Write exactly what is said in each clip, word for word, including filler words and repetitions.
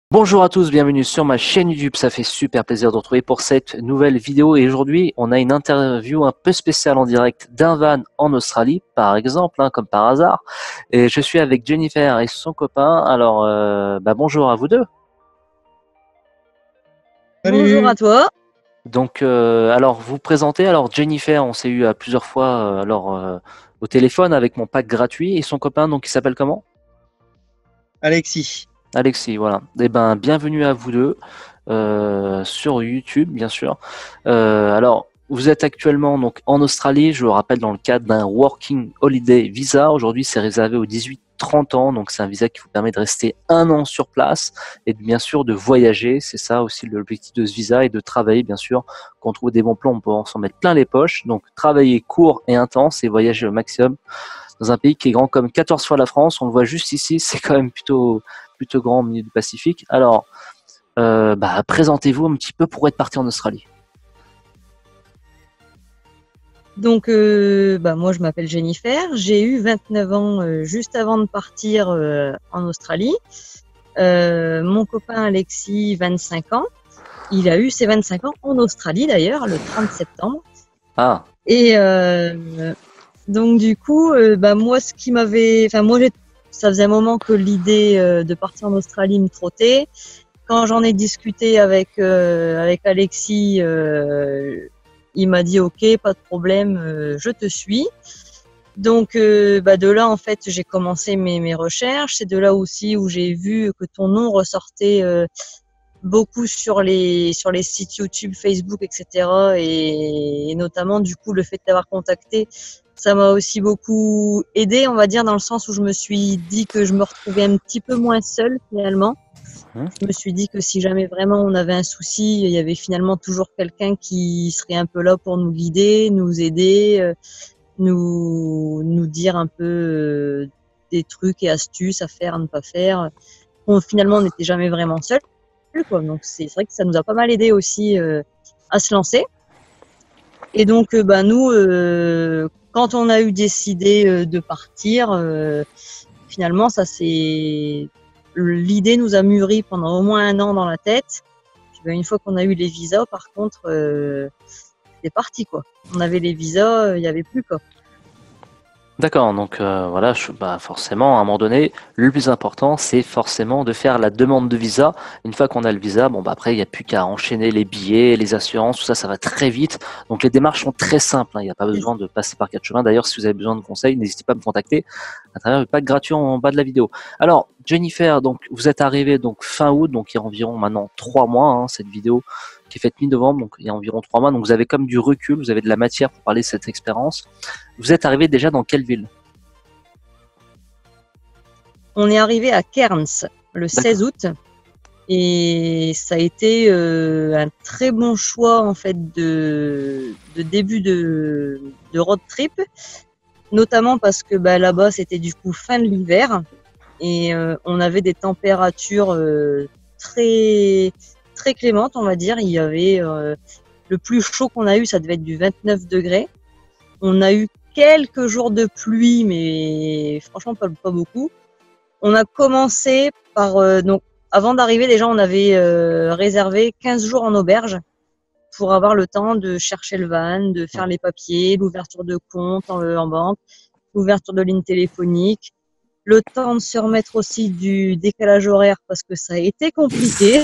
Bonjour à tous, bienvenue sur ma chaîne YouTube, ça fait super plaisir de vous retrouver pour cette nouvelle vidéo et aujourd'hui on a une interview un peu spéciale en direct d'un van en Australie par exemple, hein, comme par hasard, et je suis avec Jennifer et son copain, alors euh, bah bonjour à vous deux. Bonjour à Salut. toi. Donc euh, alors vous présentez, alors Jennifer on s'est eu à plusieurs fois euh, alors euh, au téléphone avec mon pack gratuit et son copain donc il s'appelle comment? Alexis. Alexis, voilà. Eh ben, bienvenue à vous deux euh, sur YouTube, bien sûr. Euh, alors, vous êtes actuellement donc en Australie, je le rappelle, dans le cadre d'un Working Holiday Visa. Aujourd'hui, c'est réservé aux dix-huit trente ans, donc c'est un visa qui vous permet de rester un an sur place et de, bien sûr de voyager. C'est ça aussi l'objectif de ce visa et de travailler, bien sûr. Quand on trouve des bons plans, on peut en s'en mettre plein les poches. Donc, travailler court et intense et voyager au maximum dans un pays qui est grand comme quatorze fois la France. On le voit juste ici, c'est quand même plutôt plutôt grand au milieu du Pacifique. Alors, euh, bah, présentez-vous un petit peu pour être parti en Australie. Donc, euh, bah, moi, je m'appelle Jennifer. J'ai eu vingt-neuf ans euh, juste avant de partir euh, en Australie. Euh, mon copain Alexis, vingt-cinq ans. Il a eu ses vingt-cinq ans en Australie d'ailleurs, le trente septembre. Ah, Et euh, donc, du coup, euh, bah, moi, ce qui m'avait, enfin, moi, j'ai- ça faisait un moment que l'idée euh, de partir en Australie me trottait. Quand j'en ai discuté avec euh, avec Alexis, euh, il m'a dit OK, pas de problème, euh, je te suis. Donc euh, bah de là en fait j'ai commencé mes mes recherches. C'est de là aussi où j'ai vu que ton nom ressortait euh, beaucoup sur les sur les sites YouTube, Facebook, et cetera. Et, et notamment du coup le fait de t'avoir contacté, ça m'a aussi beaucoup aidé, on va dire, dans le sens où je me suis dit que je me retrouvais un petit peu moins seule finalement. hum, Je me suis dit que si jamais vraiment on avait un souci, il y avait finalement toujours quelqu'un qui serait un peu là pour nous guider, nous aider, euh, nous nous dire un peu euh, des trucs et astuces à faire, à ne pas faire. Bon, finalement, on n'était jamais vraiment seul, quoi. Donc c'est c'est vrai que ça nous a pas mal aidé aussi euh, à se lancer. Et donc, euh, bah nous, euh, quand on a eu décidé euh, de partir, euh, finalement, ça c'est l'idée nous a mûri pendant au moins un an dans la tête. Puis, bah, une fois qu'on a eu les visas, par contre, euh, c'est parti quoi. On avait les visas, il y avait plus quoi. d'accord. Donc euh, voilà, je, bah, forcément, à un moment donné, le plus important, c'est forcément de faire la demande de visa. Une fois qu'on a le visa, bon, bah, après, il n'y a plus qu'à enchaîner les billets, les assurances, tout ça, ça va très vite. Donc les démarches sont très simples, hein. Il n'y a pas besoin de passer par quatre chemins. D'ailleurs, si vous avez besoin de conseils, n'hésitez pas à me contacter à travers le pack gratuit en bas de la vidéo. Alors, Jennifer, donc vous êtes arrivée donc fin août, donc il y a environ maintenant trois mois, hein, cette vidéo qui est faite mi-novembre, donc il y a environ trois mois. Donc vous avez comme du recul, vous avez de la matière pour parler de cette expérience. Vous êtes arrivé déjà dans quelle ville? On est arrivé à Cairns le D'accord. seize août et ça a été euh, un très bon choix en fait de, de début de, de road trip, notamment parce que bah, là-bas c'était du coup fin de l'hiver et euh, on avait des températures euh, très très clémentes, on va dire. Il y avait euh, le plus chaud qu'on a eu, ça devait être du vingt-neuf degrés. On a eu quelques jours de pluie, mais franchement pas, pas beaucoup. On a commencé par euh, donc avant d'arriver déjà on avait euh, réservé quinze jours en auberge pour avoir le temps de chercher le van, de faire les papiers, l'ouverture de compte en, en banque, l'ouverture de ligne téléphonique, le temps de se remettre aussi du décalage horaire parce que ça a été compliqué.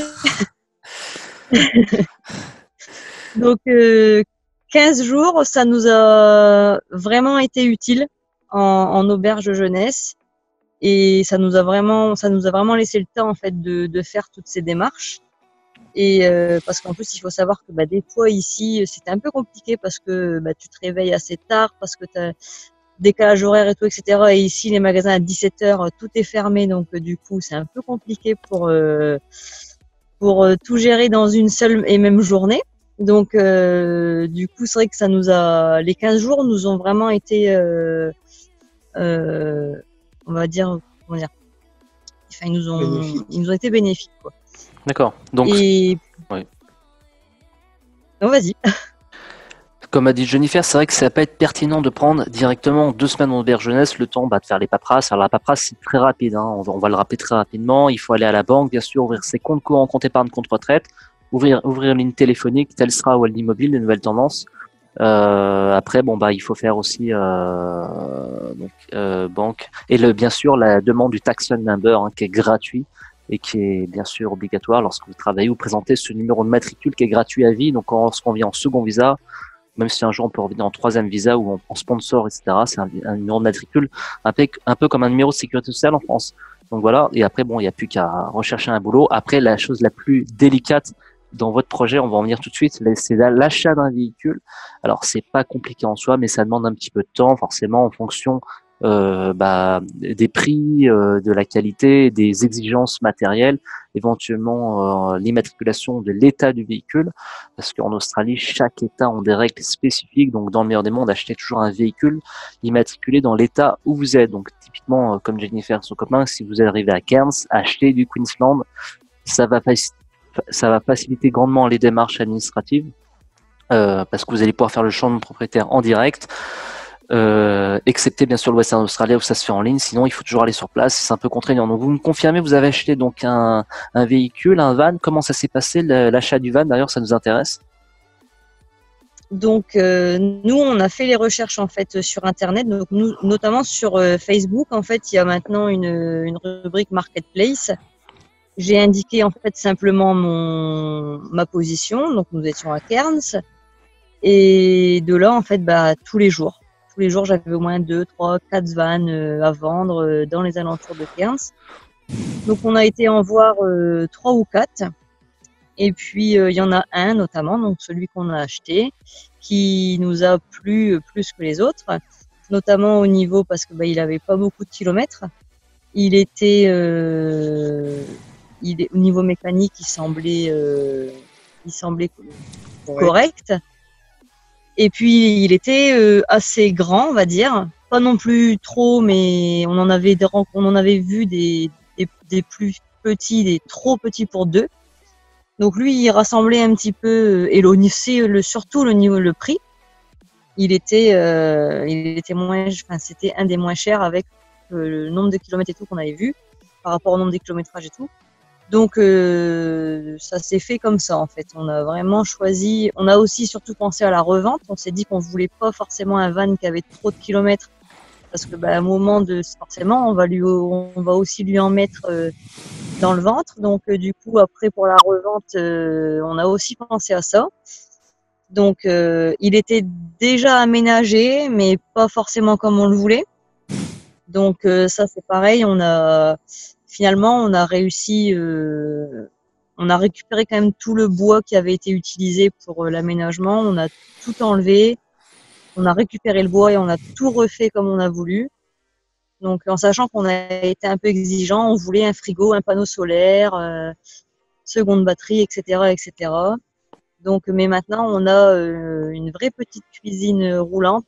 Donc euh, quinze jours, ça nous a vraiment été utile en, en auberge jeunesse et ça nous a vraiment, ça nous a vraiment laissé le temps en fait de, de faire toutes ces démarches. Et euh, parce qu'en plus, il faut savoir que bah, des fois ici, c'était un peu compliqué parce que bah, tu te réveilles assez tard, parce que tu as décalage horaire et tout, et cetera. Et ici, les magasins à dix-sept heures, tout est fermé, donc euh, du coup, c'est un peu compliqué pour euh, pour euh, tout gérer dans une seule et même journée. Donc, euh, du coup, c'est vrai que ça nous a, les quinze jours nous ont vraiment été, euh, euh, on va dire, comment dire, enfin, ils nous ont, ils Bénéfique. nous ont été bénéfiques, quoi. D'accord. Donc, Et oui. non, vas-y. Comme a dit Jennifer, c'est vrai que ça va pas être pertinent de prendre directement deux semaines en auberge jeunesse, le temps bah, de faire les paperasses. Alors la paperasse, c'est très rapide, hein. on, va, on va le rappeler très rapidement. Il faut aller à la banque, bien sûr, ouvrir ses comptes courants, compte épargne, compte retraite, ouvrir, ouvrir une ligne téléphonique, Telstra ou Aldi Mobile, les nouvelles tendances. Euh, après, bon bah il faut faire aussi euh, donc, euh, banque et le, bien sûr la demande du tax fund number hein, qui est gratuit et qui est bien sûr obligatoire lorsque vous travaillez ou présentez ce numéro de matricule qui est gratuit à vie. Donc lorsqu'on vient en second visa, même si un jour on peut revenir en troisième visa ou en, en sponsor, et cetera. C'est un, un numéro de matricule un peu, un peu comme un numéro de sécurité sociale en France. Donc voilà. Et après bon, il n'y a plus qu'à rechercher un boulot. Après la chose la plus délicate dans votre projet, on va en venir tout de suite, c'est l'achat d'un véhicule. Alors c'est pas compliqué en soi, mais ça demande un petit peu de temps, forcément en fonction euh, bah, des prix, euh, de la qualité, des exigences matérielles, éventuellement euh, l'immatriculation de l'état du véhicule, parce qu'en Australie, chaque état a des règles spécifiques. Donc dans le meilleur des mondes, achetez toujours un véhicule immatriculé dans l'état où vous êtes. Donc typiquement, euh, comme Jennifer, son copain, si vous arrivez à Cairns, achetez du Queensland, ça va faciliter ça va faciliter grandement les démarches administratives euh, parce que vous allez pouvoir faire le changement de propriétaire en direct, euh, excepté bien sûr le Western Australia où ça se fait en ligne. Sinon, il faut toujours aller sur place, c'est un peu contraignant. Donc, vous me confirmez, vous avez acheté donc un, un véhicule, un van. Comment ça s'est passé l'achat du van? D'ailleurs, ça nous intéresse. Donc, euh, nous, on a fait les recherches en fait sur Internet, donc nous, notamment sur euh, Facebook. En fait, il y a maintenant une, une rubrique Marketplace. J'ai indiqué en fait simplement mon ma position, donc nous étions à Cairns, et de là en fait bah tous les jours, tous les jours j'avais au moins deux, trois, quatre vannes euh, à vendre euh, dans les alentours de Cairns. Donc on a été en voir euh, trois ou quatre, et puis euh, il y en a un notamment, donc celui qu'on a acheté, qui nous a plu plus que les autres, notamment au niveau parce que bah il avait pas beaucoup de kilomètres, il était euh, Il est, au niveau mécanique, il semblait, euh, il semblait correct. correct. Et puis, il était euh, assez grand, on va dire. Pas non plus trop, mais on en avait, des, on en avait vu des, des, des plus petits, des trop petits pour deux. Donc lui, il rassemblait un petit peu, et le, le, surtout le niveau, le prix, il était, euh, il était moins, enfin, c'était un des moins chers avec euh, le nombre de kilomètres et tout qu'on avait vu par rapport au nombre de kilométrages et tout. Donc euh, ça s'est fait comme ça en fait. On a vraiment choisi. On a aussi surtout pensé à la revente. On s'est dit qu'on voulait pas forcément un van qui avait trop de kilomètres parce que bah, à un moment de forcément on va lui on va aussi lui en mettre euh, dans le ventre. Donc euh, du coup après pour la revente euh, on a aussi pensé à ça. Donc euh, il était déjà aménagé mais pas forcément comme on le voulait. Donc euh, ça c'est pareil. On a Finalement, on a réussi, euh, on a récupéré quand même tout le bois qui avait été utilisé pour euh, l'aménagement. On a tout enlevé, on a récupéré le bois et on a tout refait comme on a voulu. Donc, en sachant qu'on a été un peu exigeant, on voulait un frigo, un panneau solaire, euh, seconde batterie, et cetera, et cetera. Donc, mais maintenant, on a euh, une vraie petite cuisine roulante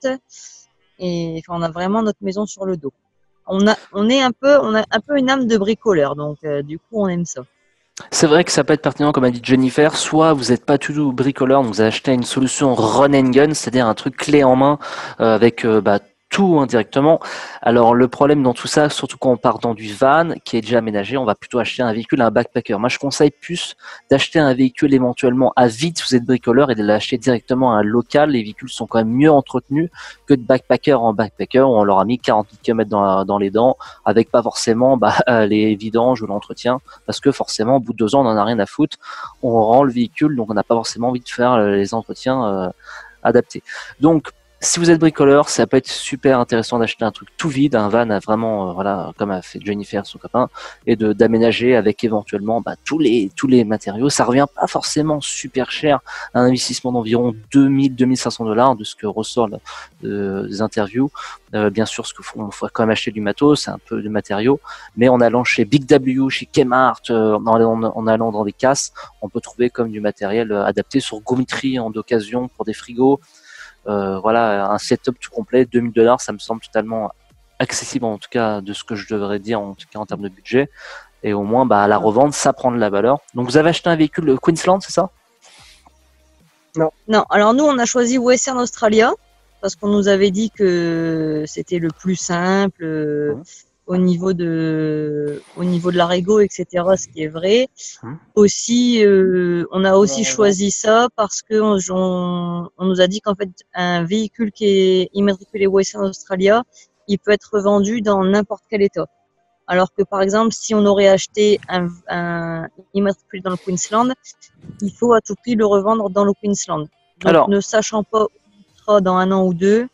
et enfin, on a vraiment notre maison sur le dos. On a, on est un peu, on a un peu une âme de bricoleur, donc euh, du coup on aime ça. C'est vrai que ça peut être pertinent, comme a dit Jennifer. Soit vous n'êtes pas du tout bricoleur, donc vous achetez une solution run and gun, c'est-à-dire un truc clé en main euh, avec euh, bah, tout indirectement. Alors le problème dans tout ça, surtout quand on part dans du van qui est déjà aménagé, on va plutôt acheter un véhicule, un backpacker. Moi je conseille plus d'acheter un véhicule éventuellement à vide si vous êtes bricoleur et de l'acheter directement à un local. Les véhicules sont quand même mieux entretenus que de backpacker en backpacker où on leur a mis quarante kilomètres dans, dans les dents avec pas forcément bah, les vidanges ou l'entretien parce que forcément au bout de deux ans on n'en a rien à foutre. On rend le véhicule donc on n'a pas forcément envie de faire les entretiens euh, adaptés. Donc si vous êtes bricoleur, ça peut être super intéressant d'acheter un truc tout vide, un van, vraiment, euh, voilà, comme a fait Jennifer, son copain, et de d'aménager avec éventuellement bah, tous les tous les matériaux. Ça revient pas forcément super cher, un investissement d'environ deux mille à deux mille cinq cents dollars de ce que ressort euh, des interviews. Euh, bien sûr, ce qu'il faut, on faut quand même acheter du matos, un peu de matériaux, mais en allant chez Big W, chez Kmart, euh, en, allant, en allant dans des casses, on peut trouver comme du matériel adapté sur Gumtree en d'occasion pour des frigos. Euh, voilà, un setup tout complet, deux mille dollars, ça me semble totalement accessible en tout cas de ce que je devrais dire en tout cas en termes de budget. Et au moins, bah, à la revente, ça prend de la valeur. Donc vous avez acheté un véhicule Queensland, c'est ça? Non. Non, alors nous, on a choisi Western Australia parce qu'on nous avait dit que c'était le plus simple euh, Mmh. au niveau de au niveau de la régo, et cetera. Ce qui est vrai. Mmh. Aussi, euh, on a aussi Ouais, choisi ça parce que on, on, on nous a dit qu'en fait, un véhicule qui est immatriculé Western Australia, il peut être vendu dans n'importe quel état. Alors que par exemple, si on aurait acheté un, un immatriculé dans le Queensland, il faut à tout prix le revendre dans le Queensland. Donc, Alors, ne sachant pas où il sera dans un an ou deux,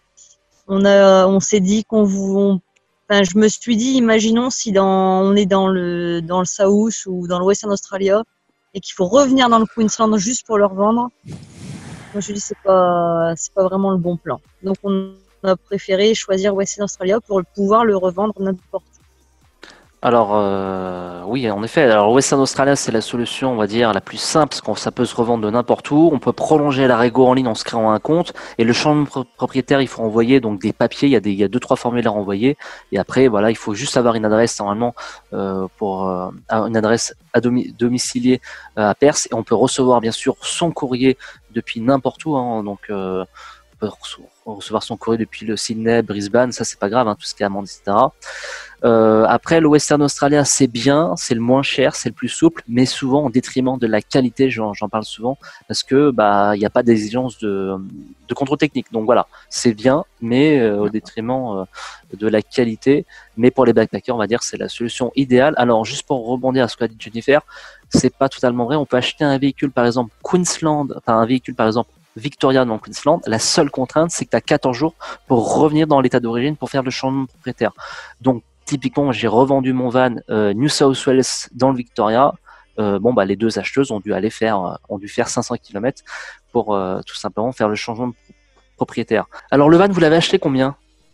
on a, on s'est dit qu'on vous, on- enfin, je me suis dit, imaginons si dans, on est dans le, dans le South ou dans le Western Australia et qu'il faut revenir dans le Queensland juste pour le revendre. Moi, je me suis dit, c'est pas, c'est pas vraiment le bon plan. Donc, on a préféré choisir Western Australia pour pouvoir le revendre n'importe où. Alors euh, oui, en effet. Alors Western Australia, c'est la solution, on va dire, la plus simple, parce que ça peut se revendre de n'importe où. On peut prolonger la régo en ligne en se créant un compte. Et le changement de propriétaire, il faut envoyer donc des papiers. Il y a des, il y a deux trois formulaires à envoyer. Et après, voilà, il faut juste avoir une adresse normalement euh, pour euh, une adresse à domi domiciliée euh, à Perth. Et on peut recevoir bien sûr son courrier depuis n'importe où. Hein, donc euh, on peut recevoir son courrier depuis le Sydney, Brisbane. Ça, c'est pas grave. Hein, tout ce qui est amende, et cetera. Euh, après, le Western Australia, c'est bien, c'est le moins cher, c'est le plus souple, mais souvent au détriment de la qualité. J'en, j'en parle souvent parce que bah il n'y a pas d'exigence de, de contrôle technique. Donc voilà, c'est bien, mais euh, au détriment euh, de la qualité. Mais pour les backpackers, on va dire c'est la solution idéale. Alors juste pour rebondir à ce qu'a dit Jennifer, c'est pas totalement vrai. On peut acheter un véhicule, par exemple Queensland, enfin un véhicule par exemple Victoria dans Queensland. La seule contrainte, c'est que tu as quatorze jours pour revenir dans l'état d'origine pour faire le changement de propriétaire. Donc typiquement, j'ai revendu mon van euh, New South Wales dans le Victoria. Euh, bon, bah, les deux acheteuses ont dû aller faire, euh, ont dû faire cinq cents kilomètres pour euh, tout simplement faire le changement de propriétaire. Alors, le van, vous l'avez acheté combien?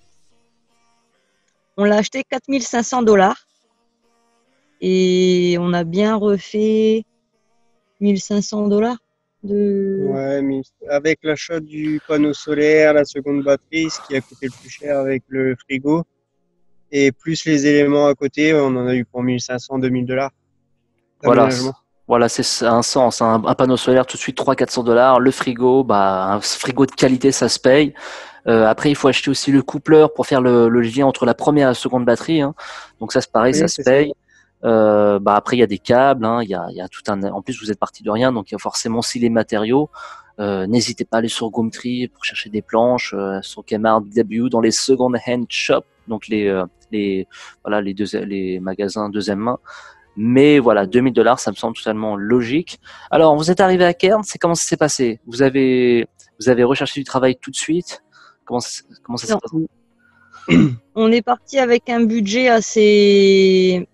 On l'a acheté quatre mille cinq cents dollars et on a bien refait mille cinq cents dollars de. Ouais, mais avec l'achat du panneau solaire, la seconde batterie, ce qui a coûté le plus cher avec le frigo, et plus les éléments à côté, on en a eu pour mille cinq cents, deux mille dollars Voilà, d'aménagement. voilà, c'est un sens. Un, un panneau solaire tout de suite trois cents à quatre cents dollars. Le frigo, bah, un frigo de qualité, ça se paye. Euh, après, il faut acheter aussi le coupleur pour faire le, le lien entre la première et la seconde batterie. Hein. Donc ça, c'est pareil, Oui, ça se c'est ça. paye. Euh, bah après, il y a des câbles. Hein, il y a, il y a tout un. En plus, vous êtes parti de rien, donc il y a forcément aussi les matériaux. Euh, n'hésitez pas à aller sur Gumtree pour chercher des planches, euh, sur Kmart, D W, dans les second hand shops, donc les euh, les voilà les deux les magasins deuxième main. Mais voilà, deux mille dollars, ça me semble totalement logique. Alors, vous êtes arrivé à Cairns, c'est comment ça s'est passé? Vous avez, vous avez recherché du travail tout de suite? Comment, ça- comment ça s'est Non. passé? On est parti avec un budget assez,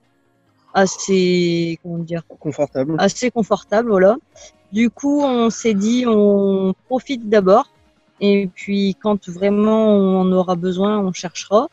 assez, comment dire, Confortable. assez confortable, voilà. Du coup, on s'est dit, on profite d'abord, et puis quand vraiment on en aura besoin, on cherchera.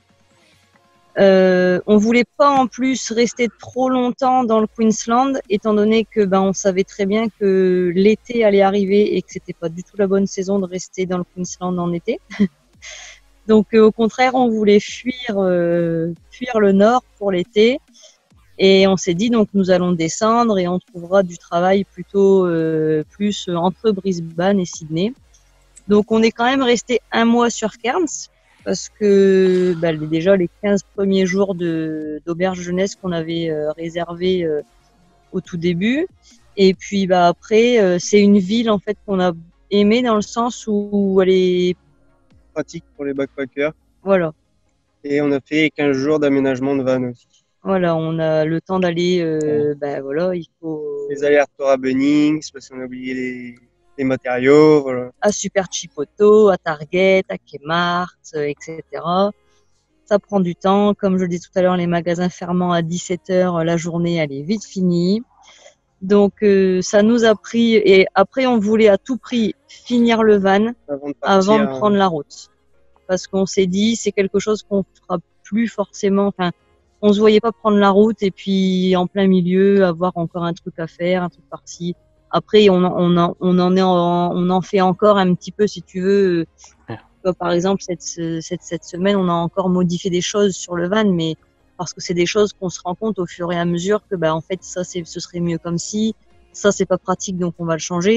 Euh, on voulait pas en plus rester trop longtemps dans le Queensland, étant donné que ben on savait très bien que l'été allait arriver et que c'était pas du tout la bonne saison de rester dans le Queensland en été. Donc euh, au contraire, on voulait fuir, euh, fuir le nord pour l'été. Et on s'est dit donc nous allons descendre et on trouvera du travail plutôt euh, plus entre Brisbane et Sydney. Donc on est quand même resté un mois sur Cairns parce que bah, déjà les quinze premiers jours de d'auberge jeunesse qu'on avait euh, réservé euh, au tout début. Et puis bah après euh, c'est une ville en fait qu'on a aimée dans le sens où, où elle est Pratique pour les backpackers. voilà. Et on a fait quinze jours d'aménagement de van aussi. Voilà, on a le temps d'aller, euh, ben voilà, il faut Les allers-retours à Bunnings, parce qu'on a oublié les, les matériaux, voilà. à Super Chipotle, à Target, à Kmart, euh, et cetera. Ça prend du temps. Comme je le disais tout à l'heure, les magasins fermant à dix-sept heures, la journée, elle est vite finie. Donc, euh, ça nous a pris, et après, on voulait à tout prix finir le van Avant de avant partir. de prendre la route. Parce qu'on s'est dit, c'est quelque chose qu'on fera plus forcément, enfin, on se voyait pas prendre la route et puis en plein milieu avoir encore un truc à faire, un truc par-ci. Après, on, on, en, on en est, en, on en fait encore un petit peu, si tu veux. Ouais. Par exemple, cette, cette, cette semaine, on a encore modifié des choses sur le van, mais parce que c'est des choses qu'on se rend compte au fur et à mesure que, bah, en fait, ça, c'est, ce serait mieux comme si, ça, c'est pas pratique, donc on va le changer.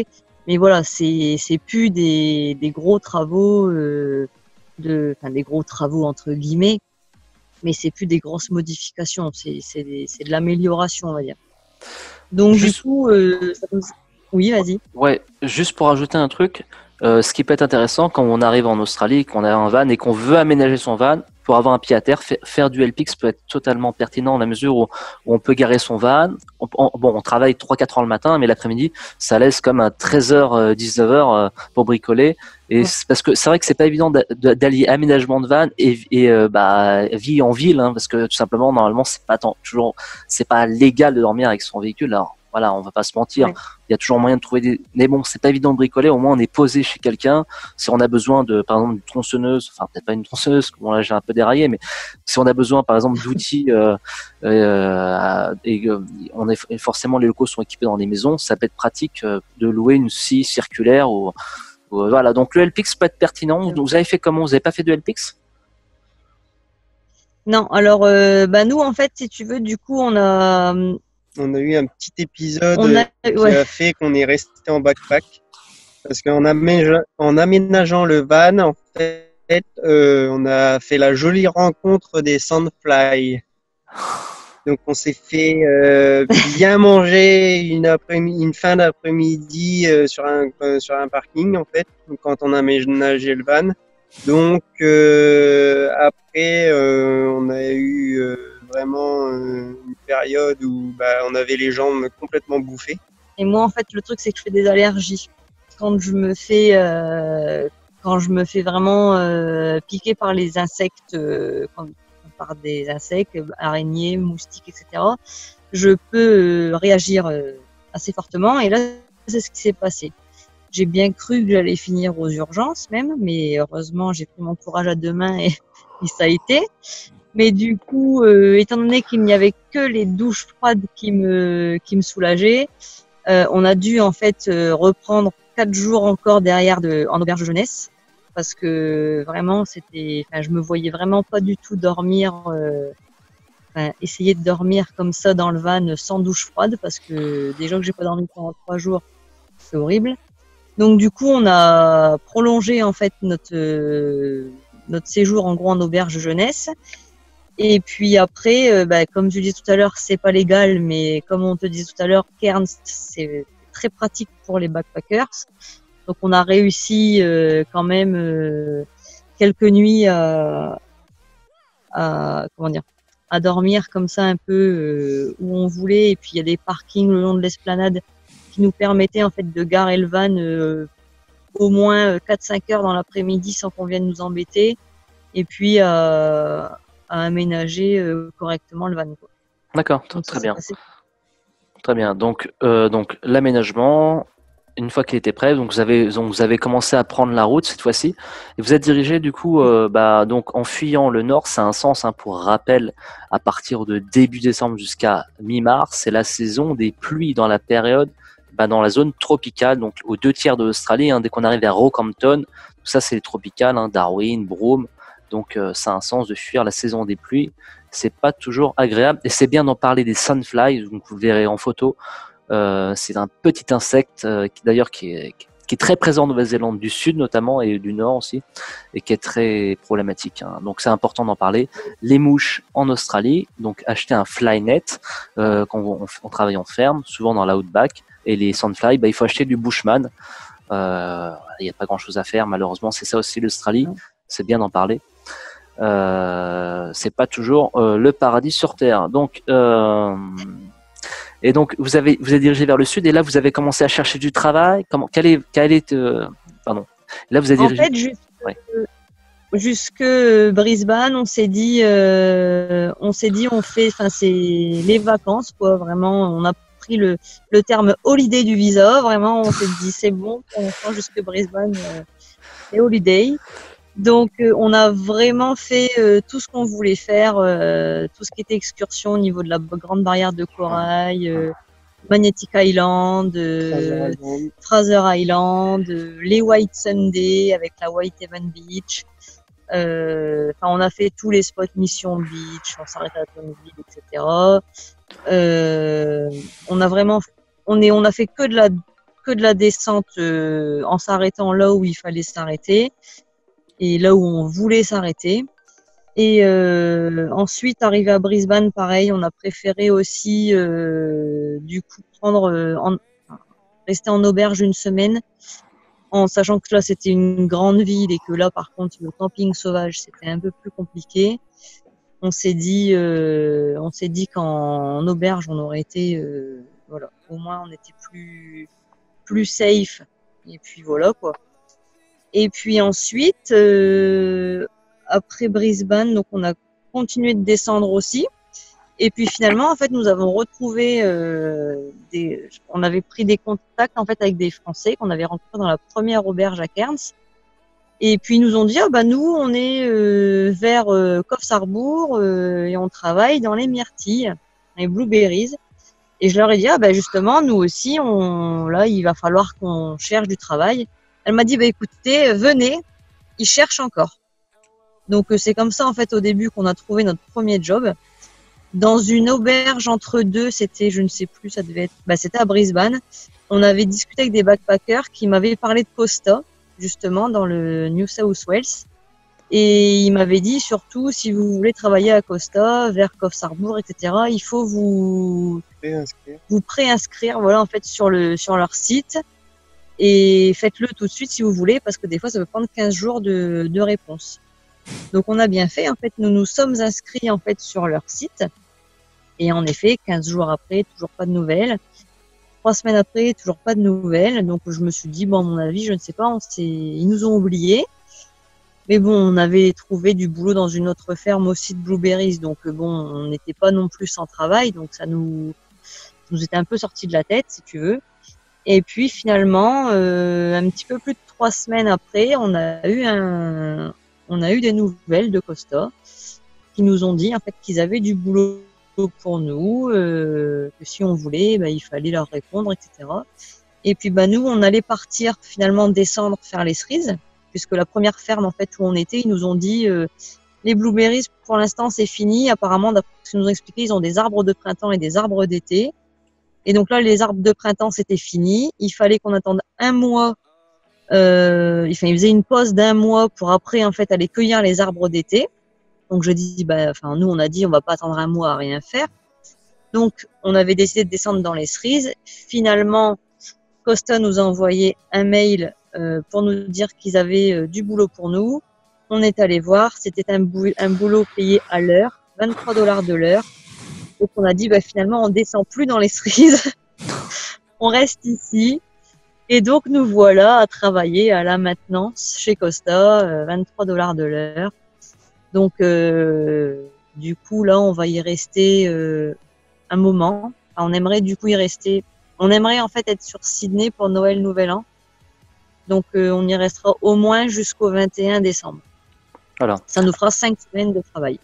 mais voilà, c'est c'est plus des, des gros travaux, euh, de, enfin des gros travaux entre guillemets, mais c'est plus des grosses modifications, c'est c'est des- c'est de l'amélioration, on va dire. Donc du Juste, coup, euh, ça nous- oui, vas-y. ouais, juste pour ajouter un truc, euh, ce qui peut être intéressant quand on arrive en Australie, qu'on a un van et qu'on veut aménager son van pour avoir un pied à terre, fa- faire du L P X peut être totalement pertinent dans la mesure où, où on peut garer son van. On, on- bon, on travaille trois quatre heures le matin, mais l'après-midi, ça laisse comme un treize heures, dix-neuf heures euh, pour bricoler. Et Ouais. c'est parce que c'est vrai que c'est pas évident d'a- d'a- d'allier aménagement de van et, et euh, bah, vie en ville, hein, parce que tout simplement, normalement, c'est pas tant, toujours, c'est pas légal de dormir avec son véhicule. Alors, voilà, on va pas se mentir. Ouais. Il y a toujours moyen de trouver des. Mais bon, c'est pas évident de bricoler. Au moins, on est posé chez quelqu'un. Si on a besoin de, par exemple, d'une tronçonneuse, enfin peut-être pas une tronçonneuse. Bon là, j'ai un peu déraillé, mais si on a besoin, par exemple, d'outils euh, euh, et euh, on est et forcément les locaux sont équipés dans les maisons, ça peut être pratique euh, de louer une scie circulaire ou, ou, voilà. Donc le L P X peut être pertinent. Vous avez fait comment? Vous avez pas fait de L P X? Non, alors euh, bah nous en fait, si tu veux, du coup, on a On a eu un petit épisode on a qui ouais. a fait qu'on est resté en backpack. Parce qu'en aménageant, en aménageant le van, en fait, euh, on a fait la jolie rencontre des sandflies. Donc on s'est fait euh, bien manger une, après-midi, une fin d'après-midi euh, sur, un, euh, sur un parking, en fait, quand on a aménagé le van. Donc euh, après, euh, on a eu euh, vraiment euh, une période où bah, on avait les jambes complètement bouffées. Et moi en fait, le truc c'est que je fais des allergies. Quand je me fais euh, quand je me fais vraiment euh, piquer par les insectes, euh, quand, par des insectes, araignées, moustiques, et cetera, je peux euh, réagir euh, assez fortement. Et là, c'est ce qui s'est passé. J'ai bien cru que j'allais finir aux urgences même, mais heureusement, j'ai pris mon courage à deux mains et, et ça a été. Mais du coup, euh, étant donné qu'il n'y avait que les douches froides qui me qui me soulageaient, euh, on a dû en fait euh, reprendre quatre jours encore derrière de, en auberge de jeunesse parce que vraiment c'était, enfin je me voyais vraiment pas du tout dormir, euh, enfin, essayer de dormir comme ça dans le van sans douche froide parce que déjà que j'ai pas dormi pendant trois jours, c'est horrible. Donc du coup on a prolongé en fait notre euh, notre séjour en gros en auberge de jeunesse. Et puis après, euh, bah, comme tu disais tout à l'heure, c'est pas légal, mais comme on te disait tout à l'heure, Cairns, c'est très pratique pour les backpackers. Donc on a réussi euh, quand même euh, quelques nuits à, à comment dire, à dormir comme ça un peu euh, où on voulait. Et puis il y a des parkings le long de l'esplanade qui nous permettaient en fait de garer le van euh, au moins quatre cinq heures dans l'après-midi sans qu'on vienne nous embêter. Et puis euh, à aménager euh, correctement le van. D'accord, Donc, très ça, bien. passé. Très bien. Donc, euh, donc l'aménagement, une fois qu'il était prêt, donc vous avez, donc vous avez commencé à prendre la route cette fois-ci, et vous êtes dirigé du coup, euh, bah, donc en fuyant le nord, c'est un sens, hein, pour rappel, à partir de début décembre jusqu'à mi-mars, c'est la saison des pluies dans la période, bah, dans la zone tropicale, donc aux deux tiers de l'Australie, hein, dès qu'on arrive à Rockhampton, tout ça c'est les tropicales, hein, Darwin, Broome, donc euh, ça a un sens de fuir la saison des pluies. C'est pas toujours agréable et c'est bien d'en parler des sandflies, donc vous le verrez en photo. Euh, c'est un petit insecte euh, qui d'ailleurs qui est, qui est très présent en Nouvelle-Zélande du Sud notamment et du Nord aussi et qui est très problématique, hein. Donc c'est important d'en parler. Les mouches en Australie, donc acheter un flynet euh, quand on, on travaille en ferme, souvent dans l'outback, et les sandflies, bah, il faut acheter du Bushman. Euh, il n'y a pas grand-chose à faire malheureusement, c'est ça aussi l'Australie, c'est bien d'en parler. Euh, c'est pas toujours euh, le paradis sur terre. Donc, euh, et donc vous avez vous êtes dirigé vers le sud et là vous avez commencé à chercher du travail. Comment quel est quel est euh, pardon. Là vous avez En dirigé. fait, jusque, Ouais. jusque Brisbane, on s'est dit, euh, on s'est dit, on fait, enfin c'est les vacances quoi. Vraiment, on a pris le le terme holiday du visa. Vraiment, on s'est dit c'est bon pour l'instant jusque Brisbane euh, et holiday. Donc, euh, on a vraiment fait euh, tout ce qu'on voulait faire, euh, tout ce qui était excursion au niveau de la grande barrière de corail, euh, Magnetic Island, euh, Fraser Island, euh, les White Sunday avec la Whitehaven Beach. Euh, Enfin, on a fait tous les spots Mission Beach, on s'arrête à Tonville, et cetera. Euh, on a vraiment, on est, on a fait que de la que de la descente euh, en s'arrêtant là où il fallait s'arrêter et là où on voulait s'arrêter. Et euh, ensuite, arrivé à Brisbane, pareil, on a préféré aussi euh, du coup prendre, euh, en, rester en auberge une semaine, en sachant que là c'était une grande ville et que là par contre le camping sauvage c'était un peu plus compliqué. On s'est dit, euh, on s'est dit qu'en auberge on aurait été, euh, voilà, au moins on était plus plus safe. Et puis voilà quoi. Et puis ensuite, euh, après Brisbane, donc on a continué de descendre aussi. Et puis finalement, en fait, nous avons retrouvé euh, des, on avait pris des contacts en fait avec des Français qu'on avait rencontrés dans la première auberge à Cairns. Et puis ils nous ont dit, ah bah nous, on est euh, vers euh, Coffs Harbour euh, et on travaille dans les myrtilles, les blueberries. Et je leur ai dit, ah bah justement, nous aussi, on, là, il va falloir qu'on cherche du travail. Elle m'a dit, bah écoutez, venez, ils cherchent encore. Donc c'est comme ça en fait au début qu'on a trouvé notre premier job. Dans une auberge entre deux, c'était, je ne sais plus, ça devait être, bah c'était à Brisbane. On avait discuté avec des backpackers qui m'avaient parlé de Costa, justement, dans le New South Wales. Et ils m'avaient dit surtout, si vous voulez travailler à Costa, vers Coffs Harbour, et cetera, il faut vous Préinscrire. vous préinscrire, voilà, en fait, sur le, sur leur site. Et faites-le tout de suite si vous voulez, parce que des fois, ça peut prendre quinze jours de, de réponse. Donc, on a bien fait. En fait, nous nous sommes inscrits, en fait, sur leur site. Et en effet, quinze jours après, toujours pas de nouvelles. Trois semaines après, toujours pas de nouvelles. Donc, je me suis dit, bon, à mon avis, je ne sais pas, on s'est, ils nous ont oubliés. Mais bon, on avait trouvé du boulot dans une autre ferme aussi de blueberries. Donc, bon, on n'était pas non plus sans travail. Donc, ça nous, ça nous était un peu sorti de la tête, si tu veux. Et puis, finalement, euh, un petit peu plus de trois semaines après, on a eu un, on a eu des nouvelles de Costa qui nous ont dit, en fait, qu'ils avaient du boulot pour nous, euh, que si on voulait, bah, il fallait leur répondre, et cetera. Et puis bah nous, on allait partir finalement descendre faire les cerises, puisque la première ferme en fait où on était, ils nous ont dit euh, les blueberries pour l'instant c'est fini. Apparemment, d'après ce qu'ils nous ont expliqué, ils ont des arbres de printemps et des arbres d'été. Et donc là, les arbres de printemps c'était fini. Il fallait qu'on attende un mois. Euh, enfin, ils faisaient une pause d'un mois pour après en fait aller cueillir les arbres d'été. Donc je dis, bah, enfin nous on a dit on va pas attendre un mois à rien faire. Donc on avait décidé de descendre dans les cerises. Finalement, Costa nous a envoyé un mail euh, pour nous dire qu'ils avaient euh, du boulot pour nous. On est allé voir, c'était un, bou- un boulot payé à l'heure, vingt-trois dollars de l'heure. Donc on a dit bah finalement on descend plus dans les cerises, on reste ici. Et donc nous voilà à travailler à la maintenance chez Costa, euh, vingt-trois dollars de l'heure. Donc, euh, du coup, là, on va y rester euh, un moment. Enfin, on aimerait du coup y rester. On aimerait en fait être sur Sydney pour Noël, Nouvel An. Donc, euh, on y restera au moins jusqu'au vingt et un décembre. Voilà. Ça nous fera cinq semaines de travail.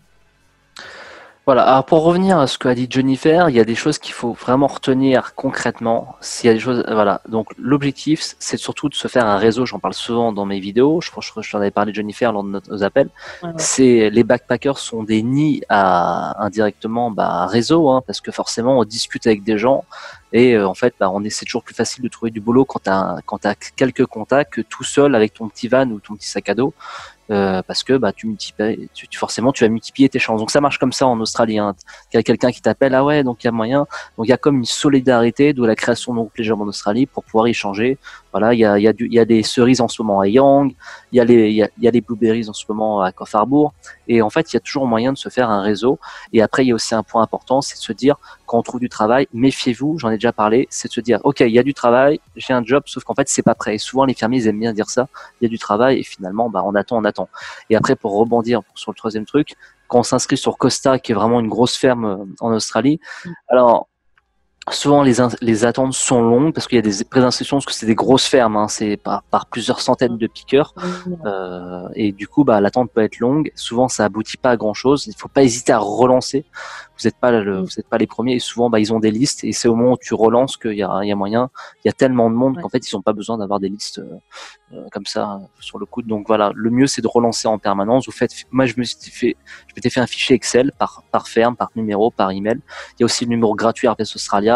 Voilà, alors pour revenir à ce qu'a dit Jennifer, il y a des choses qu'il faut vraiment retenir concrètement. S'il y a des choses, voilà. Donc l'objectif, c'est surtout de se faire un réseau. J'en parle souvent dans mes vidéos. Je pense que je t'en avais parlé, Jennifer, lors de nos appels. Ouais, ouais. C'est les backpackers sont des nids à indirectement bah, réseau, hein, parce que forcément on discute avec des gens et euh, en fait, bah, on est c'est toujours plus facile de trouver du boulot quand t'as quand t'as quelques contacts que tout seul avec ton petit van ou ton petit sac à dos. Euh, parce que bah tu multiplies, tu, tu, forcément tu vas multiplier tes chances. Donc ça marche comme ça en Australie. Hein. Il y a quelqu'un qui t'appelle, ah ouais, donc il y a moyen. Donc il y a comme une solidarité, d'où la création de groupes les jobs en Australie pour pouvoir échanger. Voilà, il y a il y a du, il y a des cerises en ce moment à Young, il y a les il y a, il y a les blueberries en ce moment à Coffs Harbour. Et en fait il y a toujours moyen de se faire un réseau. Et après il y a aussi un point important, c'est de se dire quand on trouve du travail, méfiez-vous. J'en ai déjà parlé, c'est de se dire ok il y a du travail, j'ai un job, sauf qu'en fait c'est pas prêt. Et souvent les fermiers ils aiment bien dire ça, il y a du travail et finalement bah on attend on attend. Et après, pour rebondir sur le troisième truc, quand on s'inscrit sur Costa, qui est vraiment une grosse ferme en Australie, alors souvent les, in- les attentes sont longues parce qu'il y a des préinscriptions, parce que c'est des grosses fermes, hein, c'est par, par plusieurs centaines de piqueurs. Euh, et du coup, bah, l'attente peut être longue. Souvent, ça aboutit pas à grand chose. Il faut pas hésiter à relancer. Vous n'êtes pas, le, vous êtes pas les premiers. Et souvent, bah, ils ont des listes. Et c'est au moment où tu relances qu'il y a, il y a moyen. Il y a tellement de monde Ouais. qu'en fait, ils n'ont pas besoin d'avoir des listes euh, euh, comme ça euh, sur le coude. Donc voilà, le mieux, c'est de relancer en permanence. Vous faites, moi, je me suis fait, je m'étais fait un fichier Excel par, par ferme, par numéro, par email. Il y a aussi le numéro gratuit R P S Australia.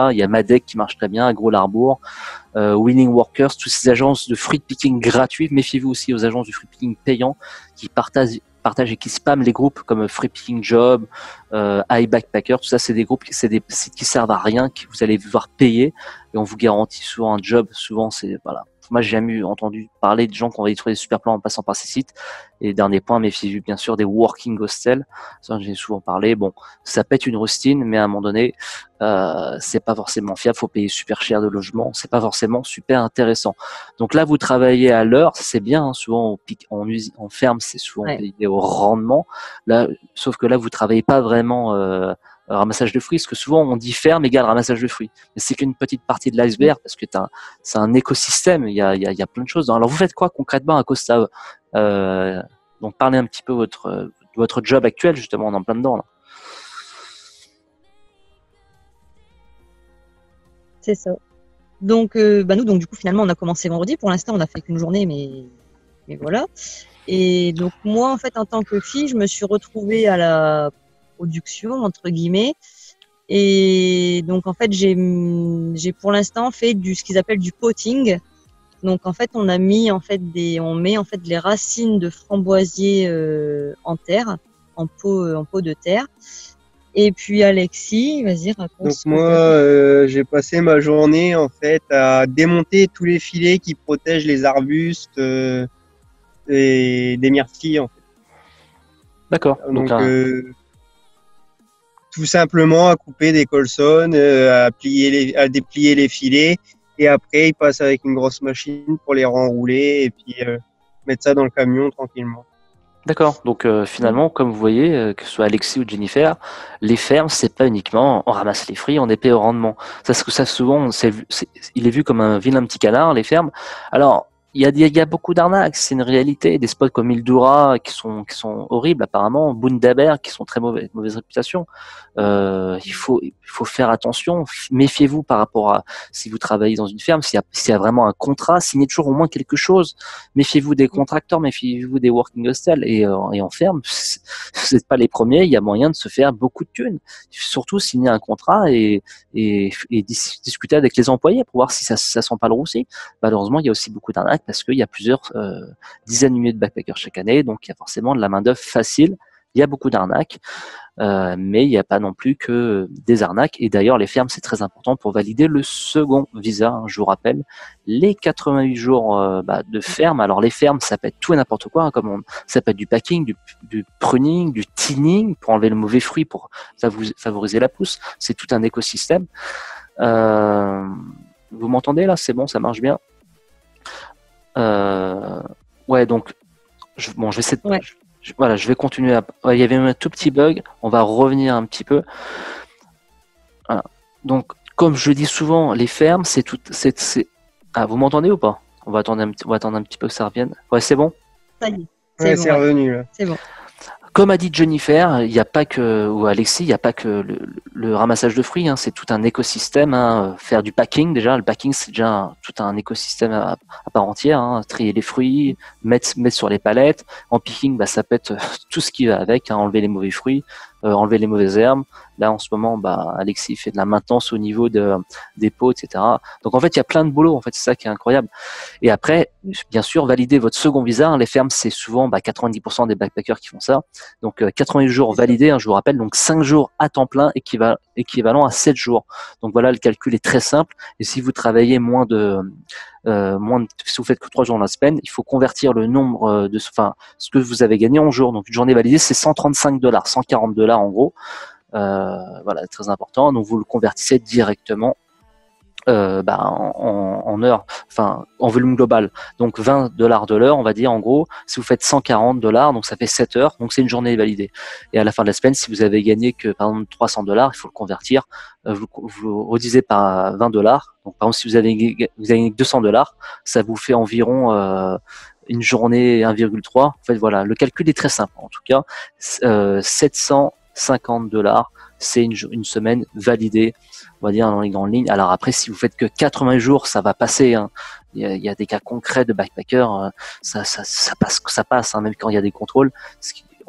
là. Il y a Madec qui marche très bien, Agro Larbour, euh, Winning Workers, toutes ces agences de fruit picking gratuites. Méfiez-vous aussi aux agences du fruit picking payant qui partagent partagent et qui spamment les groupes comme Free Picking Job, euh, iBackpacker, tout ça c'est des groupes, c'est des sites qui servent à rien, que vous allez devoir payer et on vous garantit souvent un job. Souvent c'est voilà. Moi j'ai jamais eu entendu parler de gens qui ont trouvé des super plans en passant par ces sites. Et dernier point, méfiez-vous bien sûr des working hostels. Ça j'ai souvent parlé. Bon, ça peut être une rustine, mais à un moment donné, euh, c'est pas forcément fiable. Faut payer super cher de logement. C'est pas forcément super intéressant. Donc là, vous travaillez à l'heure, c'est bien. Hein, souvent, on pique, en, usine, en ferme, c'est souvent Ouais. payé au rendement. Là, sauf que là, vous travaillez pas vraiment euh, ramassage de fruits, parce que souvent on dit ferme égale ramassage de fruits. Mais c'est qu'une petite partie de l'iceberg, parce que t'as, c'est un écosystème. Il y a, il y a, il y a plein de choses. Alors vous faites quoi concrètement à Costa? euh, Donc parlez un petit peu de votre, de votre job actuel, justement, on est en plein dedans là. C'est ça. Donc, euh, bah nous, donc du coup, finalement, on a commencé vendredi. Pour l'instant, on n'a fait qu'une journée, mais, mais voilà. Et donc, moi, en fait, en tant que fille, je me suis retrouvée à la production, entre guillemets. Et donc, en fait, j'ai, j'ai pour l'instant fait du, ce qu'ils appellent du potting. Donc, en fait, on a mis, en fait, des, on met, en fait, les racines de framboisier, euh, en terre, en pot, en pot de terre. Et puis Alexis, vas-y, raconte. Donc moi, euh, j'ai passé ma journée en fait à démonter tous les filets qui protègent les arbustes euh, et des myrtilles en fait. D'accord. Donc, Donc là, euh, tout simplement à couper des colsonnes, euh, à plier les, à déplier les filets et après ils passent avec une grosse machine pour les renrouler et puis euh, mettre ça dans le camion tranquillement. d'accord. Donc euh, finalement, comme vous voyez, euh, que ce soit Alexis ou Jennifer, les fermes, c'est pas uniquement on ramasse les fruits, on est payé au rendement. Ça, ce que ça souvent, c'est, vu- c'est, il est vu comme un vilain petit canard, les fermes. Alors, il y a, il y a beaucoup d'arnaques, c'est une réalité. Des spots comme Mildura qui sont qui sont horribles apparemment, Bundaberg qui sont très mauvais, mauvaise réputation. Euh, il faut il faut faire attention. Méfiez-vous par rapport à si vous travaillez dans une ferme, s'il y a, s'il y a vraiment un contrat, signez toujours au moins quelque chose. Méfiez-vous des contracteurs, méfiez-vous des working hostels et, euh, et en ferme, vous n'êtes pas les premiers, il y a moyen de se faire beaucoup de thunes. Surtout signer un contrat et, et, et dis- discuter avec les employés pour voir si ça ça sent pas le roussi. Malheureusement, il y a aussi beaucoup d'arnaques parce qu'il y a plusieurs euh, dizaines de milliers de backpackers chaque année, donc il y a forcément de la main-d'œuvre facile. Il y a beaucoup d'arnaques, euh, mais il n'y a pas non plus que des arnaques. Et d'ailleurs, les fermes, c'est très important pour valider le second visa. Hein, je vous rappelle, les quatre-vingt-huit jours euh, bah, de ferme. Alors les fermes, ça peut être tout et n'importe quoi, hein, comme on, ça peut être du packing, du, du pruning, du tinning pour enlever le mauvais fruit, pour favoriser la pousse. C'est tout un écosystème. Euh, vous m'entendez là? C'est bon, ça marche bien. Euh, ouais, donc je, bon, je vais essayer de, Ouais. je- je- voilà, je vais continuer. À, ouais, il y avait un tout petit bug. On va revenir un petit peu. Voilà. Donc, comme je dis souvent, les fermes, c'est tout. C'est, c'est... Ah, vous m'entendez ou pas? On va attendre un petit, on va attendre un petit peu que ça revienne. Ouais, c'est bon. Ça y est. C'est Ouais, bon, c'est ouais. revenu là. C'est bon. Comme a dit Jennifer, il n'y a pas que, ou Alexis, il n'y a pas que le, le ramassage de fruits, hein, c'est tout un écosystème. Hein, faire du packing, déjà, le packing, c'est déjà un, tout un écosystème à, à part entière. Hein, trier les fruits, mettre, mettre sur les palettes. En picking, bah, ça peut être tout ce qui va avec, hein, enlever les mauvais fruits, euh, enlever les mauvaises herbes. Là, en ce moment, bah, Alexis fait de la maintenance au niveau de, des pots, et cetera. Donc, en fait, il y a plein de boulot. En fait, c'est ça qui est incroyable. Et après, bien sûr, valider votre second visa. Hein, les fermes, c'est souvent bah, quatre-vingt-dix pour cent des backpackers qui font ça. Donc, euh, quatre-vingts jours validés, hein, je vous rappelle, donc cinq jours à temps plein équivalent, équivalent à sept jours. Donc, voilà, le calcul est très simple. Et si vous travaillez moins de, euh, moins de, si vous faites que trois jours dans la semaine, il faut convertir le nombre de, enfin, ce que vous avez gagné en jours. Donc, une journée validée, c'est cent trente-cinq dollars, cent quarante dollars en gros. Euh, voilà, très important. Donc, vous le convertissez directement Euh, bah, en, en heure, enfin en volume global. Donc vingt dollars de l'heure, on va dire en gros. Si vous faites cent quarante dollars, donc ça fait sept heures, donc c'est une journée validée. Et à la fin de la semaine, si vous avez gagné que par exemple trois cents dollars, il faut le convertir. Euh, vous, vous redivisez par vingt dollars. Donc par exemple, si vous avez vous avez gagné deux cents dollars, ça vous fait environ euh, une journée un virgule trois. En fait, voilà, le calcul est très simple. En tout cas, euh, sept cent cinquante dollars, c'est une, une semaine validée, on va dire dans les grandes lignes. Alors après, si vous faites que quatre-vingts jours, ça va passer. Hein. Il, y a, il y a des cas concrets de backpackers, euh, ça, ça, ça passe, ça passe, hein, même quand il y a des contrôles.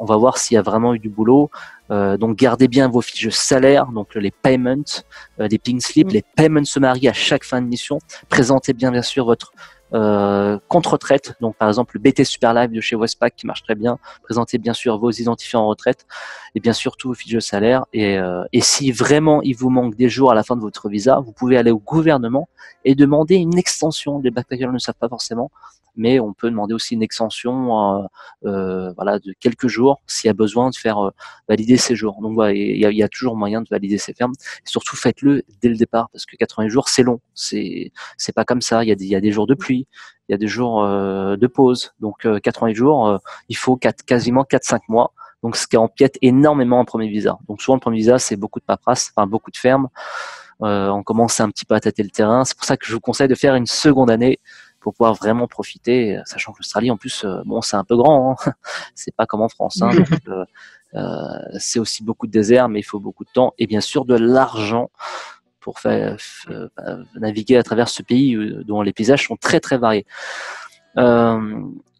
on va voir s'il y a vraiment eu du boulot. Euh, donc gardez bien vos fiches de salaire, donc les payments, euh, les pink slips, Mm. les payment summaries à chaque fin de mission. Présentez bien bien sûr votre euh, compte retraite, donc par exemple le B T Super Live de chez Westpac qui marche très bien. Présentez bien sûr vos identifiants en retraite et bien sûr tous vos fiches de salaire. Et, euh, et si vraiment il vous manque des jours à la fin de votre visa, vous pouvez aller au gouvernement et demander une extension. Les backpackers ne le savent pas forcément, mais on peut demander aussi une extension euh, euh, voilà, de quelques jours s'il y a besoin de faire euh, valider ces jours. Donc voilà, il y a, il y a toujours moyen de valider ces fermes. Et surtout, faites-le dès le départ parce que quatre-vingts jours, c'est long. C'est c'est pas comme ça. Il y a des, il y a des jours de pluie, il y a des jours euh, de pause. Donc euh, quatre-vingts jours, euh, il faut quatre, quasiment quatre cinq mois. Donc ce qui empiète énormément en premier visa. Donc souvent le premier visa, c'est beaucoup de paperasse, enfin beaucoup de fermes. Euh, on commence un petit peu à tâter le terrain. C'est pour ça que je vous conseille de faire une seconde année pour pouvoir vraiment profiter, sachant que l'Australie, en plus, euh, bon, c'est un peu grand, hein. C'est pas comme en France, hein. Donc, euh, euh, c'est aussi beaucoup de désert, mais il faut beaucoup de temps et bien sûr de l'argent pour faire euh, naviguer à travers ce pays euh, dont les paysages sont très très variés. Euh,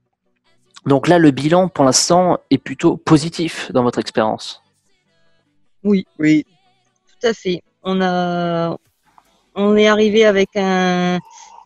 donc là, le bilan pour l'instant est plutôt positif dans votre expérience. Oui, Oui, tout à fait. On a, on est arrivé avec un,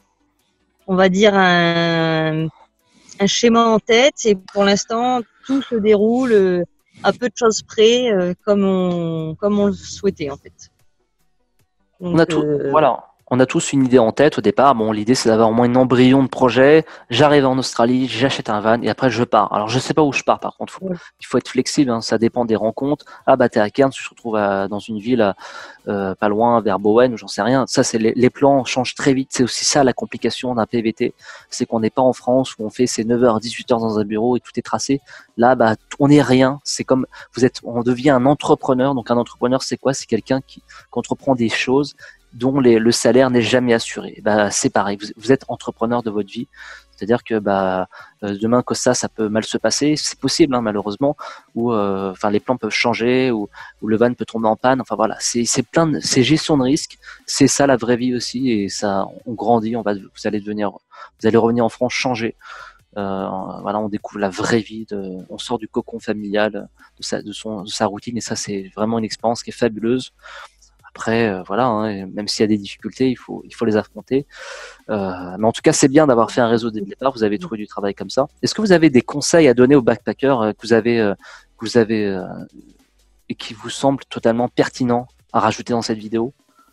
on va dire un, un schéma en tête et pour l'instant tout se déroule euh, à peu de choses près euh, comme on, comme on le souhaitait en fait. Donc, On a tout, euh, voilà. On a tous une idée en tête au départ. Bon, l'idée c'est d'avoir au moins un embryon de projet. J'arrive en Australie, j'achète un van et après je pars. Alors je sais pas où je pars par contre. Faut, Ouais. il faut être flexible, hein. Ça dépend des rencontres. Ah bah t'es à Cairns, tu te retrouves à- dans une ville euh, pas loin vers Bowen ou j'en sais rien. Ça c'est les, les plans changent très vite. C'est aussi ça la complication d'un P V T, c'est qu'on n'est pas en France où on fait ses neuf heures à dix-huit heures dans un bureau et tout est tracé. Là bah on n'est rien. C'est comme vous êtes, on devient un entrepreneur. Donc un entrepreneur c'est quoi? C'est quelqu'un qui, qui entreprend des choses dont les, le salaire n'est jamais assuré. Bah, c'est pareil, vous, vous êtes entrepreneur de votre vie. C'est-à-dire que bah, euh, demain que ça, ça peut mal se passer. C'est possible, hein, malheureusement, ou euh, enfin les plans peuvent changer, ou, ou le van peut tomber en panne. Enfin voilà, c'est c'est plein de, c'est gestion de risque. C'est ça la vraie vie aussi, et ça, on grandit, on va, vous allez devenir, vous allez revenir en France changé. Euh, voilà, on découvre la vraie vie, de, on sort du cocon familial, de sa, de son, de sa routine, et ça, c'est vraiment une expérience qui est fabuleuse. Après, euh, voilà, hein, même s'il y a des difficultés, il faut, il faut les affronter. Euh, mais en tout cas, c'est bien d'avoir fait un réseau dès le départ. Vous avez trouvé du travail comme ça. Est-ce que vous avez des conseils à donner aux backpackers euh, que vous avez, euh, que vous avez euh, et qui vous semblent totalement pertinents à rajouter dans cette vidéo?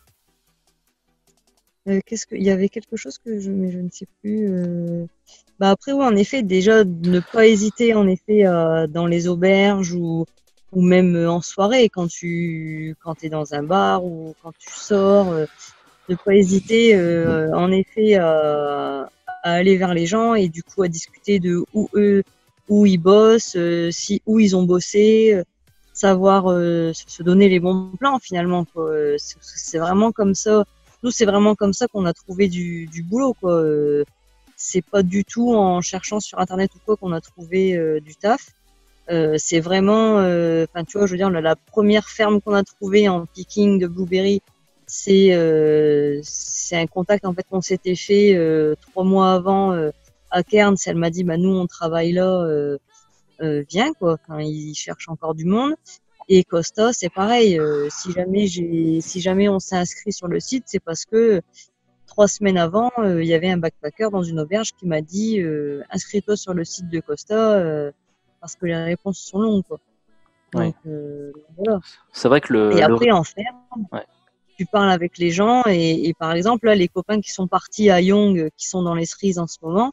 Euh, qu'est-ce que, il y avait quelque chose que je, mais je ne sais plus. Euh... Bah après, oui, en effet, déjà ne pas hésiter, en effet, euh, dans les auberges ou ou même en soirée quand tu quand t'es dans un bar ou quand tu sors, euh, ne pas hésiter, euh, en effet, à, à aller vers les gens et du coup à discuter de où eux où ils bossent, euh, si où ils ont bossé, euh, savoir euh, se donner les bons plans finalement, quoi. C'est, c'est vraiment comme ça. Nous, c'est vraiment comme ça qu'on a trouvé du, du boulot, quoi. Euh, c'est pas du tout en cherchant sur internet ou quoi qu'on a trouvé euh, du taf. Euh, c'est vraiment, enfin euh, tu vois, je veux dire, la, la première ferme qu'on a trouvée en picking de blueberry, c'est euh, c'est un contact en fait qu'on s'était fait euh, trois mois avant euh, à Cairns. Elle m'a dit, bah nous on travaille là, euh, euh, viens quoi. Enfin, ils cherchent encore du monde. Et Costa, c'est pareil. Euh, si jamais j'ai, si jamais on s'est inscrit sur le site, c'est parce que trois semaines avant, euh, il y avait un backpacker dans une auberge qui m'a dit, euh, inscris-toi sur le site de Costa. Euh, parce que les réponses sont longues, quoi. Donc, Oui. euh, voilà. C'est vrai que le. Et le... après, en ferme, ouais. Tu parles avec les gens et, et par exemple, là, les copains qui sont partis à Young, qui sont dans les cerises en ce moment,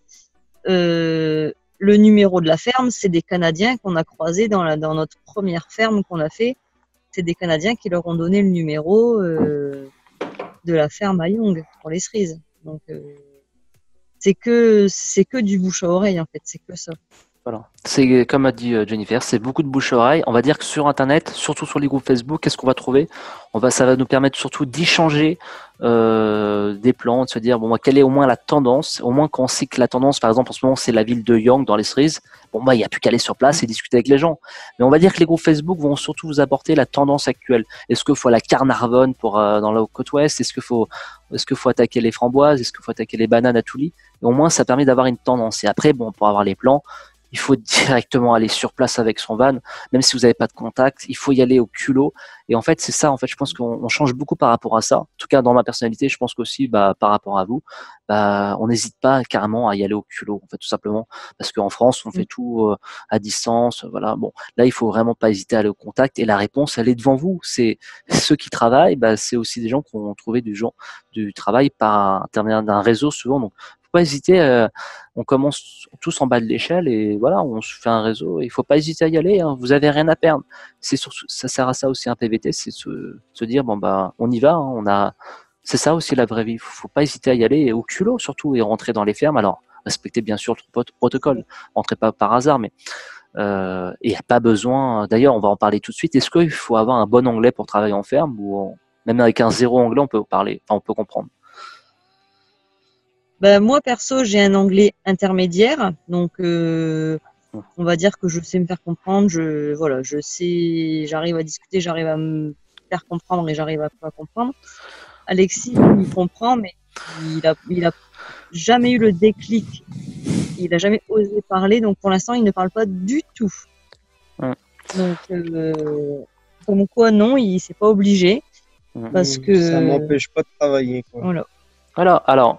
euh, le numéro de la ferme, c'est des Canadiens qu'on a croisés dans, la, dans notre première ferme qu'on a fait. C'est des Canadiens qui leur ont donné le numéro euh, de la ferme à Young pour les cerises. Donc, euh, c'est que, c'est que du bouche à oreille, en fait. C'est que ça. Voilà. C'est comme a dit Jennifer, c'est beaucoup de bouche à oreille. On va dire que sur Internet, surtout sur les groupes Facebook, qu'est-ce qu'on va trouver? On va, ça va nous permettre surtout d'échanger euh, des plans, de se dire bon, moi, quelle est au moins la tendance. Au moins, quand on sait que la tendance, par exemple, en ce moment, c'est la ville de Young dans les cerises. Bon, bah, il n'y a plus qu'à aller sur place et discuter avec les gens. Mais on va dire que les groupes Facebook vont surtout vous apporter la tendance actuelle. Est-ce qu'il faut la Carnarvon pour euh, dans la côte ouest? Est-ce qu'il faut, est-ce qu'il faut attaquer les framboises? Est-ce qu'il faut attaquer les bananes à Touly? Et au moins, ça permet d'avoir une tendance. Et après, bon, pour avoir les plans. il faut directement aller sur place avec son van, même si vous n'avez pas de contact, il faut y aller au culot. Et en fait, c'est ça, en fait, je pense qu'on on change beaucoup par rapport à ça. En tout cas, dans ma personnalité, je pense qu'aussi, bah, par rapport à vous, bah, on n'hésite pas carrément à y aller au culot, en fait, tout simplement, parce qu'en France, on fait tout euh, à distance, voilà. Bon, là, il faut vraiment pas hésiter à aller au contact, et la réponse, elle est devant vous. C'est ceux qui travaillent, bah, c'est aussi des gens qui ont trouvé du genre du travail par intermédiaire d'un réseau souvent. Donc, faut pas hésiter. Euh, on commence tous en bas de l'échelle et voilà, on se fait un réseau. Il faut pas hésiter à y aller. Hein, vous avez rien à perdre. C'est surtout, ça sert à ça aussi un P V T, c'est se, se dire bon bah on y va. Hein, on a, c'est ça aussi la vraie vie. Faut, faut pas hésiter à y aller et au culot surtout et rentrer dans les fermes. Alors respectez bien sûr le prot- protocole. Rentrez pas par hasard, mais euh, il n'y a pas besoin. D'ailleurs, on va en parler tout de suite. Est-ce qu'il faut avoir un bon anglais pour travailler en ferme ou en- même avec un zéro anglais, on peut parler, enfin on peut comprendre. Ben, moi, perso, j'ai un anglais intermédiaire. Donc, euh, on va dire que je sais me faire comprendre. Je, voilà, je sais, j'arrive à discuter, j'arrive à me faire comprendre et j'arrive à pas comprendre. Alexis, il comprend, mais il a, il a jamais eu le déclic. Il a jamais osé parler. Donc, pour l'instant, il ne parle pas du tout. Ouais. Donc, euh, comme quoi, non, il s'est pas obligé. Parce que ça m'empêche pas de travailler, quoi. Voilà. Alors, alors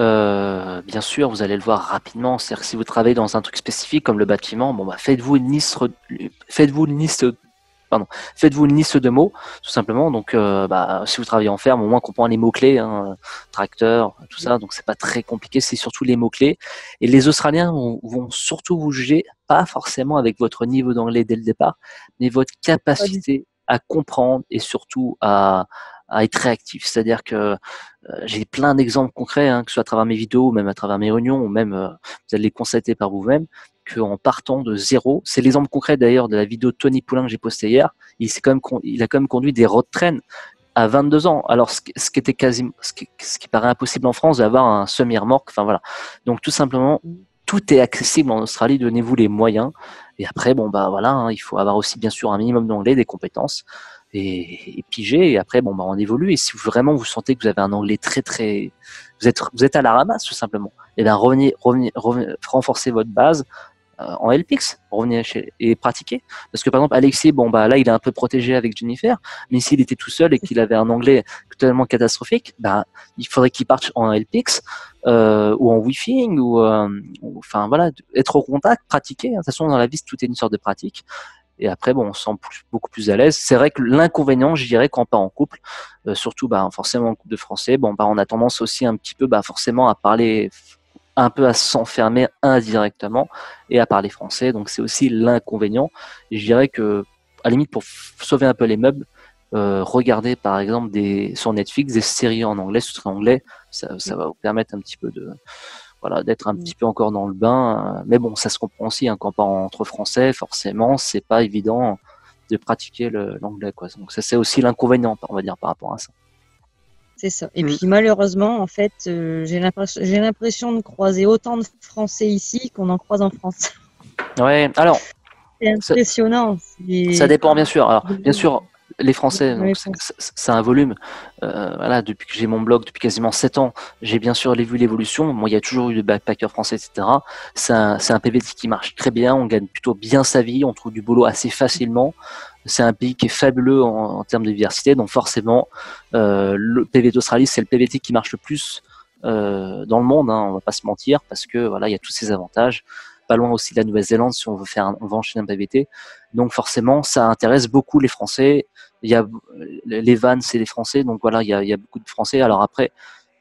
euh, bien sûr, vous allez le voir rapidement. C'est-à-dire que si vous travaillez dans un truc spécifique comme le bâtiment, bon bah faites-vous une liste, faites-vous une liste, pardon, faites-vous une liste de mots, tout simplement. Donc, euh, bah, si vous travaillez en ferme, au moins comprend les mots clés, hein, tracteur, tout ça. Donc, c'est pas très compliqué. C'est surtout les mots clés. Et les Australiens vont, vont surtout vous juger, pas forcément avec votre niveau d'anglais dès le départ, mais votre capacité à comprendre et surtout à, à être réactif. C'est-à-dire que euh, j'ai plein d'exemples concrets, hein, que ce soit à travers mes vidéos, ou même à travers mes réunions, ou même euh, vous allez les constater par vous-même, qu'en partant de zéro, c'est l'exemple concret d'ailleurs de la vidéo de Tony Poulain que j'ai postée hier, il, s'est quand même, il a quand même conduit des road trains à vingt-deux ans. Alors, ce, ce qui était quasi, ce qui, ce qui paraît impossible en France, d'avoir un semi-remorque, enfin voilà. Donc, tout simplement, tout est accessible en Australie, donnez-vous les moyens. Et après, bon, bah voilà, hein, il faut avoir aussi bien sûr un minimum d'anglais, des compétences et, et piger. Et après, bon, bah on évolue. Et si vous, vraiment vous sentez que vous avez un anglais très, très, vous êtes, vous êtes à la ramasse tout simplement, et bien revenez, revenez, revenez, renforcez votre base euh, en L P X, revenez chez, et pratiquez. Parce que par exemple, Alexis, bon, bah là, il est un peu protégé avec Jennifer, mais s'il était tout seul et qu'il avait un anglais totalement catastrophique, bah, il faudrait qu'il parte en L P X. Euh, ou en Wi-Fi, ou, euh, ou enfin voilà, être au contact, pratiquer. De toute façon, dans la vie, tout est une sorte de pratique. Et après, bon, on se sent plus, beaucoup plus à l'aise. C'est vrai que l'inconvénient, je dirais, quand on part en couple, euh, surtout, bah, forcément en couple de français, bon, bah, on a tendance aussi un petit peu, bah, forcément, à parler, un peu à s'enfermer indirectement et à parler français. Donc, c'est aussi l'inconvénient. Et je dirais que, à la limite, pour sauver un peu les meubles, Euh, regardez par exemple des, sur Netflix des séries en anglais, sous-titrées en anglais, ça, ça va vous permettre un petit peu de, voilà, d'être un petit peu encore dans le bain. Mais bon, ça se comprend aussi, hein, quand on parle entre français, forcément, c'est pas évident de pratiquer le, l'anglais, quoi. Donc ça, c'est aussi l'inconvénient, on va dire, par rapport à ça. C'est ça. Et mmh. puis malheureusement, en fait, euh, j'ai l'impression, j'ai l'impression de croiser autant de Français ici qu'on en croise en France. Ouais. Alors. C'est impressionnant. Ça, c'est... ça dépend, bien sûr. Alors, bien sûr. Les Français, donc, c'est, c'est un volume. Euh, voilà, depuis que j'ai mon blog, depuis quasiment sept ans, j'ai bien sûr vu l'évolution. Moi, il y a toujours eu de backpackers français, et cetera. C'est un, c'est un P V T qui marche très bien. On gagne plutôt bien sa vie. On trouve du boulot assez facilement. C'est un pays qui est fabuleux en, en termes de diversité. Donc, forcément, euh, le P V T d'Australie, c'est le P V T qui marche le plus euh, dans le monde. Hein, on va pas se mentir, parce que voilà, il y a tous ces avantages. Pas loin aussi de la Nouvelle-Zélande si on veut faire, un, on va enchaîner un P V T. Donc forcément, ça intéresse beaucoup les Français. Il y a les vannes, c'est les Français, donc voilà, il y a, il y a beaucoup de Français. Alors après,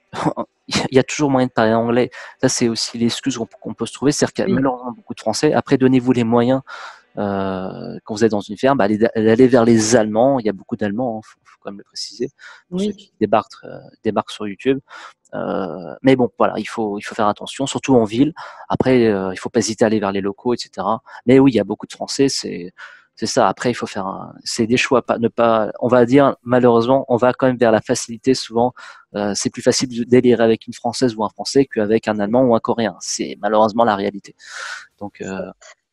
il y a toujours moyen de parler anglais. Ça, c'est aussi l'excuse qu'on, qu'on peut se trouver, c'est-à-dire qu'il y a oui. malheureusement beaucoup de Français. Après, donnez-vous les moyens. Euh, quand vous êtes dans une ferme, bah, d'aller vers les Allemands. Il y a beaucoup d'Allemands, il hein, faut, faut quand même le préciser, pour oui. ceux qui débarquent, euh, débarquent sur YouTube. Euh, mais bon, voilà, il faut, il faut faire attention, surtout en ville. Après, euh, il faut pas hésiter à aller vers les locaux, et cetera. Mais oui, il y a beaucoup de Français, c'est, c'est ça. Après, il faut faire, un, c'est des choix, pas, ne pas, on va dire, malheureusement, on va quand même vers la facilité. Souvent, euh, c'est plus facile de délirer avec une Française ou un Français qu'avec un Allemand ou un Coréen. C'est malheureusement la réalité. Donc, euh,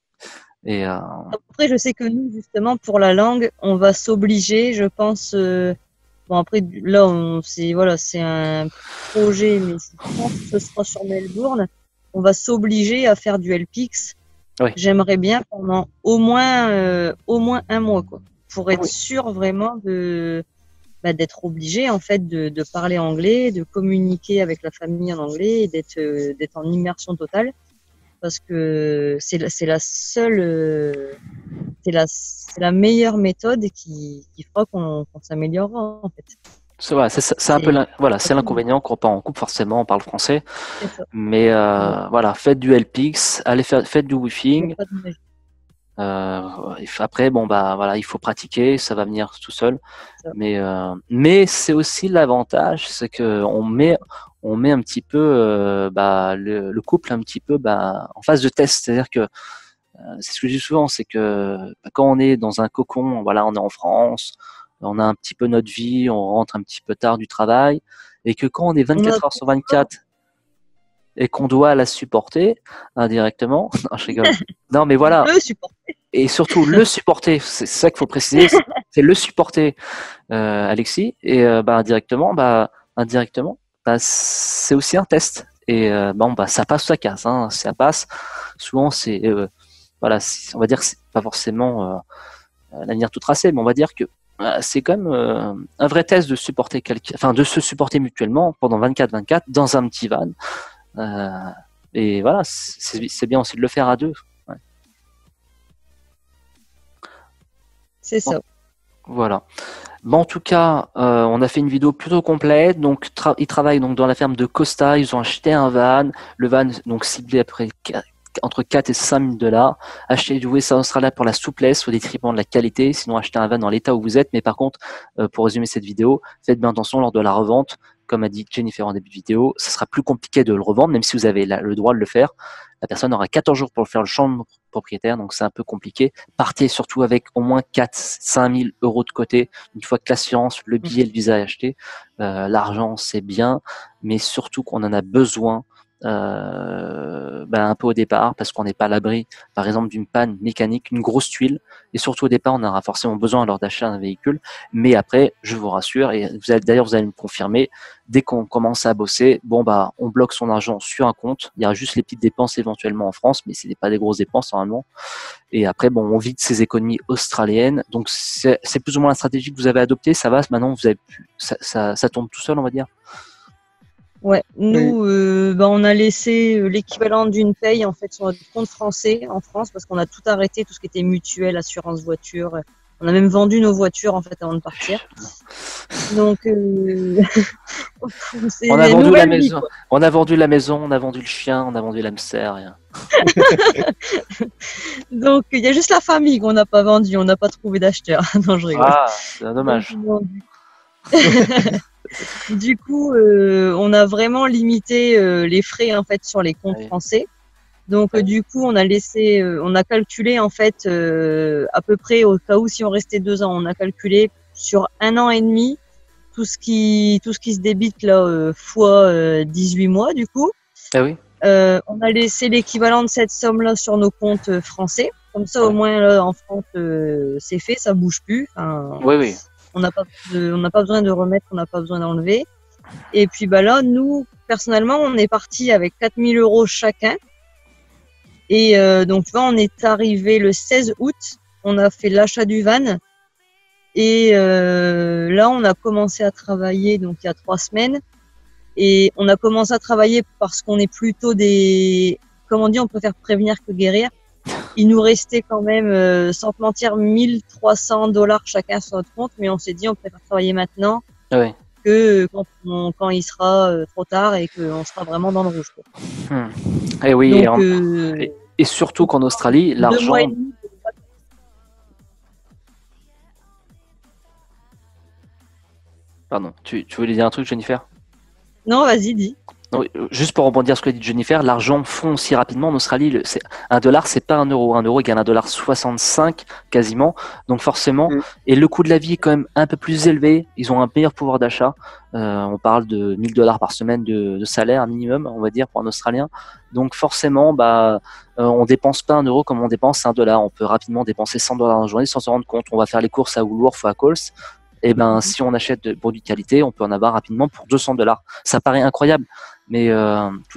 et euh... après, je sais que nous, justement, pour la langue, on va s'obliger, je pense. Euh... Bon, après, là, on, c'est, voilà, c'est un projet, mais je pense que ce sera sur Melbourne. On va s'obliger à faire du L P X Oui. j'aimerais bien pendant au moins, euh, au moins un mois, quoi, pour être Oui. sûr vraiment de, bah, d'être obligé en fait de, de parler anglais, de communiquer avec la famille en anglais, et d'être, euh, d'être en immersion totale, parce que c'est la, c'est la seule, euh, c'est la, c'est la meilleure méthode qui, qui fera qu'on, qu'on s'améliorera en fait. C'est voilà, c'est c'est un peu C'est, l'in- voilà, c'est l'inconvénient quand on part en couple, forcément, on parle français. c'est ça. Mais Ouais. euh, voilà, faites du L P X, allez faire, faites du Il n'y a woofing. pas de magie. Euh, il faut- après, bon bah voilà, il faut pratiquer, ça va venir tout seul. Ça. Mais euh, mais c'est aussi l'avantage, c'est que on met on met un petit peu euh, bah, le, le couple un petit peu bah, en phase de test. C'est-à-dire que euh, c'est ce que je dis souvent, c'est que bah, quand on est dans un cocon, voilà, on est en France, on a un petit peu notre vie, on rentre un petit peu tard du travail, et que quand on est On a vingt-quatre heures sur vingt-quatre et qu'on doit la supporter indirectement, non, je rigole. Non, mais voilà, le support. et surtout le supporter, c'est ça qu'il faut préciser, c'est c'est le supporter, euh, Alexis, et euh, bah, indirectement, bah, indirectement, bah, c'est aussi un test. Et euh, bon, bah, ça passe ou ça casse, hein, ça passe. Souvent, c'est, euh, voilà, c'est- on va dire que c'est pas forcément euh, l'avenir tout tracé, mais on va dire que euh, c'est quand même euh, un vrai test de supporter quelqu'un, enfin de se supporter mutuellement pendant vingt-quatre vingt-quatre dans un petit van. Euh, et voilà, c'est c'est bien aussi de le faire à deux. Ouais. C'est Bon, ça. voilà. Bon, en tout cas, euh, on a fait une vidéo plutôt complète. Donc, tra ils travaillent donc dans la ferme de Costa. Ils ont acheté un van. Le van, donc ciblé après entre quatre et cinq mille dollars. Acheter du West Australia pour la souplesse au détriment de la qualité. Sinon, acheter un van dans l'état où vous êtes. Mais par contre, euh, pour résumer cette vidéo, faites bien attention lors de la revente. Comme a dit Jennifer en début de vidéo, ça sera plus compliqué de le revendre, même si vous avez la, le droit de le faire. La personne aura quatorze jours pour faire le changement propriétaire, donc c'est un peu compliqué. Partez surtout avec au moins quatre à cinq mille euros de côté. Une fois que l'assurance, le billet, le visa est acheté, euh, l'argent c'est bien, mais surtout qu'on en a besoin euh, ben un peu au départ, parce qu'on n'est pas à l'abri, par exemple, d'une panne mécanique, une grosse tuile, et surtout au départ, on aura forcément besoin lors d'achat d'un véhicule. Mais après, je vous rassure, et vous allez, d'ailleurs, vous allez me confirmer, dès qu'on commence à bosser, bon bah, on bloque son argent sur un compte. Il y a juste les petites dépenses éventuellement en France, mais ce n'est pas des grosses dépenses normalement. Et après, bon, on vide ses économies australiennes. Donc c'est plus ou moins la stratégie que vous avez adoptée. Ça va, maintenant vous avez pu, ça, ça, ça tombe tout seul, on va dire. Ouais, nous, euh, bah, on a laissé l'équivalent d'une paye en fait sur notre compte français en France parce qu'on a tout arrêté, tout ce qui était mutuelle, assurance voiture. On a même vendu nos voitures en fait avant de partir. Donc, euh... on a vendu la maison, vie, on a vendu la maison, on a vendu le chien, on a vendu l'hamster. Rien. Donc, il y a juste la famille qu'on n'a pas vendue, on n'a pas trouvé d'acheteur. Non, je rigole. Ah, c'est dommage. Donc, du coup, euh, on a vraiment limité euh, les frais en fait sur les comptes oui. français. Donc, oui. euh, du coup, on a laissé, euh, on a calculé en fait euh, à peu près au cas où si on restait deux ans, on a calculé sur un an et demi tout ce qui tout ce qui se débite là euh, fois euh, dix-huit mois du coup. Ah oui. Euh, on a laissé l'équivalent de cette somme là sur nos comptes français. Comme ça, oui. au moins là en France, euh, c'est fait, ça bouge plus. Enfin, oui, oui. On n'a pas, de, on n'a pas besoin de remettre, on n'a pas besoin d'enlever. Et puis bah là, nous, personnellement, on est parti avec quatre mille euros chacun. Et euh, donc, tu vois, on est arrivé le seize août. On a fait l'achat du van. Et euh, là, on a commencé à travailler, donc il y a trois semaines. Et on a commencé à travailler parce qu'on est plutôt des... Comme on dit, on préfère prévenir que guérir. Il nous restait quand même, euh, sans te mentir, mille trois cents dollars chacun sur notre compte, mais on s'est dit on préfère travailler maintenant oui. que quand, on, quand il sera euh, trop tard et qu'on sera vraiment dans le rouge. Quoi. Hmm. Et oui, Donc, et, en... euh, et, et surtout qu'en Australie, l'argent... Pardon, tu, tu voulais dire un truc, Jennifer? Non, vas-y, dis. Juste pour rebondir sur ce que dit Jennifer, l'argent fond aussi rapidement en Australie. Un dollar, c'est pas un euro. Un euro égale un dollar soixante-cinq quasiment. Donc forcément, mmh. et le coût de la vie est quand même un peu plus élevé. Ils ont un meilleur pouvoir d'achat. Euh, on parle de mille dollars par semaine de, de salaire minimum, on va dire, pour un Australien. Donc forcément, bah, euh, on dépense pas un euro comme on dépense un dollar. On peut rapidement dépenser cent dollars dans la journée sans se rendre compte. On va faire les courses à Woolworth ou à Coles. Et ben, mmh. si on achète de produits de qualité, on peut en avoir rapidement pour deux cents dollars. Ça paraît incroyable. Mais euh, tout est un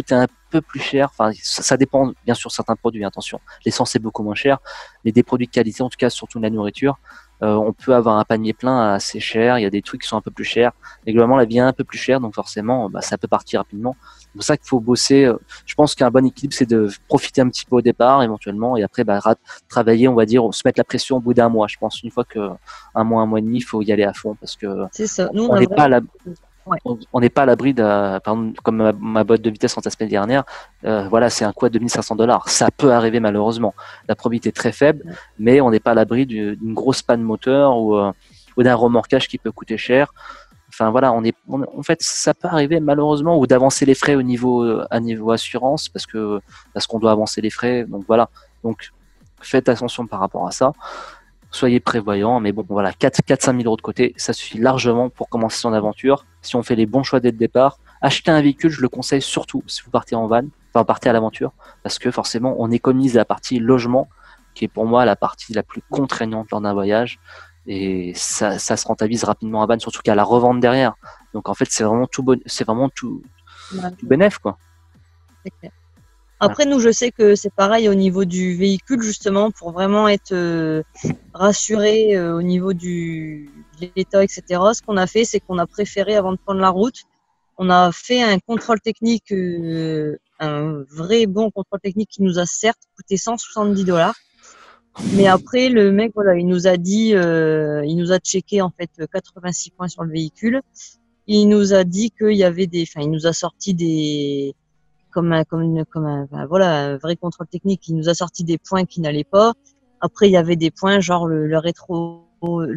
peu plus cher. Enfin, ça, ça dépend bien sûr certains produits. Attention, l'essence est beaucoup moins cher, mais des produits de qualité, en tout cas surtout la nourriture, euh, on peut avoir un panier plein assez cher. Il y a des trucs qui sont un peu plus chers. Et globalement, la vie est un peu plus chère, donc forcément, bah, ça peut partir rapidement. C'est pour ça qu'il faut bosser. Je pense qu'un bon équilibre, c'est de profiter un petit peu au départ, éventuellement, et après, bah, travailler, on va dire, se mettre la pression au bout d'un mois. Je pense une fois que un mois, un mois et demi, il faut y aller à fond parce que C'est ça. Nous, on on a n'est pas à la, vraiment. Ouais. on n'est pas à l'abri de, par exemple, comme ma, ma boîte de vitesse en la semaine dernière, euh, voilà, c'est un coût à deux mille cinq cents dollars. Ça peut arriver malheureusement. La probabilité est très faible, Ouais. mais on n'est pas à l'abri du- d'une grosse panne moteur ou, euh, ou d'un remorquage qui peut coûter cher. Enfin voilà, on est, on- en fait, ça peut arriver malheureusement, ou d'avancer les frais au niveau, euh, à niveau assurance, parce que parce qu'on doit avancer les frais. Donc voilà. Donc faites attention par rapport à ça. Soyez prévoyants, mais bon, voilà, quatre à cinq mille euros de côté, ça suffit largement pour commencer son aventure. Si on fait les bons choix dès le départ, acheter un véhicule, je le conseille surtout si vous partez en van, enfin partez à l'aventure, parce que forcément, on économise la partie logement, qui est pour moi la partie la plus contraignante lors d'un voyage, et ça, ça se rentabilise rapidement en van, surtout qu'à la revente derrière. Donc en fait, c'est vraiment tout bon, c'est vraiment tout, Ouais. tout bénef, quoi. C'est clair. Après, nous, je sais que c'est pareil au niveau du véhicule, justement, pour vraiment être euh, rassuré euh, au niveau du de l'état, et cetera. Ce qu'on a fait, c'est qu'on a préféré, avant de prendre la route, on a fait un contrôle technique, euh, un vrai bon contrôle technique qui nous a certes coûté cent soixante-dix dollars. Mais après, le mec, voilà, il nous a dit, euh, il nous a checké en fait quatre-vingt-six points sur le véhicule. Il nous a dit qu'il y avait des, enfin, il nous a sorti des comme un, comme une, comme un, enfin, voilà, un vrai contrôle technique. Il nous a sorti des points qui n'allaient pas. Après, il y avait des points genre le, le rétro,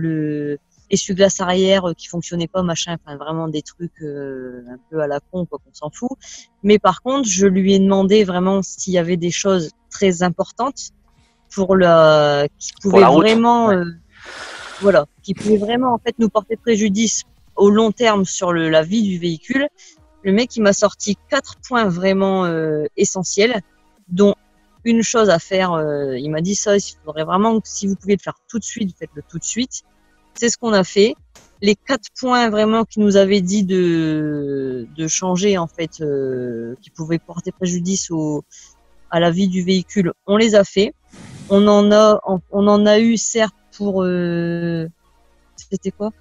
le essuie-glace arrière qui fonctionnait pas, machin. Enfin, vraiment des trucs euh, un peu à la con, quoi, qu'on s'en fout. Mais par contre, je lui ai demandé vraiment s'il y avait des choses très importantes pour la, qui pouvaient la route. vraiment, Ouais. euh, voilà, qui pouvaient vraiment en fait nous porter préjudice au long terme sur le, la vie du véhicule. Le mec, il m'a sorti quatre points vraiment euh, essentiels, dont une chose à faire. Euh, il m'a dit ça, il faudrait vraiment que si vous pouviez le faire tout de suite, faites-le tout de suite. C'est ce qu'on a fait. Les quatre points vraiment qui nous avaient dit de de changer en fait, euh, qui pouvaient porter préjudice au à la vie du véhicule, on les a fait. On en a, on en a eu certes pour, euh, c'était quoi?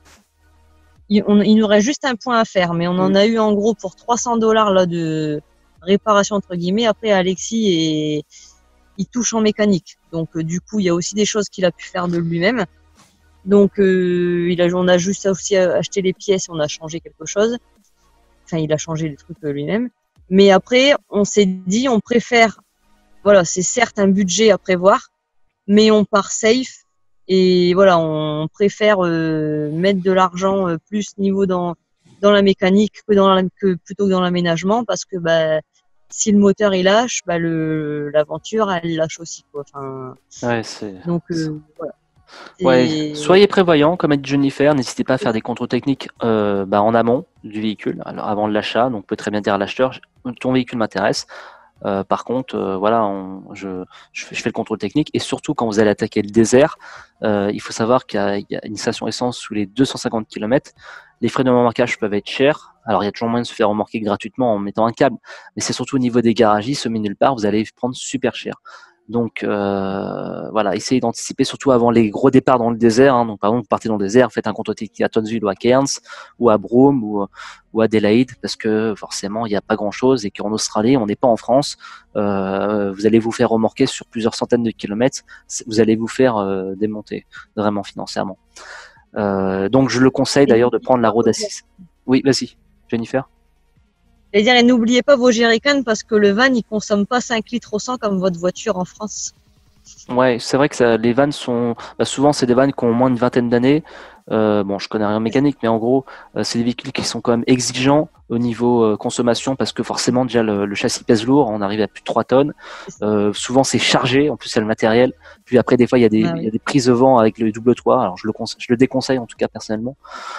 Il, on, il nous reste juste un point à faire, mais on en a eu en gros pour trois cents dollars là de réparation entre guillemets. Après, Alexis et il touche en mécanique, donc euh, du coup, il y a aussi des choses qu'il a pu faire de lui-même. Donc, euh, il a, on a juste aussi acheté les pièces, on a changé quelque chose. Enfin, il a changé le truc euh, lui-même. Mais après, on s'est dit, on préfère, voilà, c'est certes un budget à prévoir, mais on part safe. Et voilà, on préfère euh, mettre de l'argent euh, plus niveau dans dans la mécanique que dans la, que plutôt que dans l'aménagement, parce que bah si le moteur il lâche, bah le l'aventure elle lâche aussi, quoi. Enfin, Ouais, c'est. donc euh, voilà. Ouais, C'est- soyez prévoyants, comme a dit Jennifer, n'hésitez pas à faire des contrôles techniques euh, bah, en amont du véhicule, alors avant l'achat, donc on peut très bien dire à l'acheteur, ton véhicule m'intéresse. Euh, par contre, euh, voilà, on, je, je, fais, je fais le contrôle technique, et surtout quand vous allez attaquer le désert, euh, il faut savoir qu'il y a, il y a une station essence sous les deux cent cinquante kilomètres. Les frais de remorquage peuvent être chers. Alors il y a toujours moyen de se faire remorquer gratuitement en mettant un câble, mais c'est surtout au niveau des garagistes, au milieu nulle part, vous allez prendre super cher. Donc euh, voilà, essayez d'anticiper, surtout avant les gros départs dans le désert. Hein. Donc par exemple, vous partez dans le désert, faites un contrôle technique à Townsville ou à Cairns ou à Broome ou, ou à Adelaide, parce que forcément il n'y a pas grand-chose et qu'en Australie, on n'est pas en France. Euh, vous allez vous faire remorquer sur plusieurs centaines de kilomètres, vous allez vous faire euh, démonter vraiment financièrement. Euh, donc je le conseille d'ailleurs de prendre la road assist. Oui, vas-y, Jennifer. Je veux dire, et n'oubliez pas vos jerrycans parce que le van il consomme pas cinq litres au cent comme votre voiture en France. Ouais, c'est vrai que ça, les vannes sont, bah, souvent c'est des vannes qui ont au moins une vingtaine d'années. Euh, bon, je connais rien en mécanique, mais en gros, euh, c'est des véhicules qui sont quand même exigeants au niveau euh, consommation, parce que forcément déjà le, le châssis pèse lourd, on arrive à plus de trois tonnes. Euh, souvent c'est chargé, en plus il y a le matériel. Puis après des fois il y a des, Ah oui. il y a des prises de vent avec le double toit. Alors je le conseille, je le déconseille en tout cas personnellement.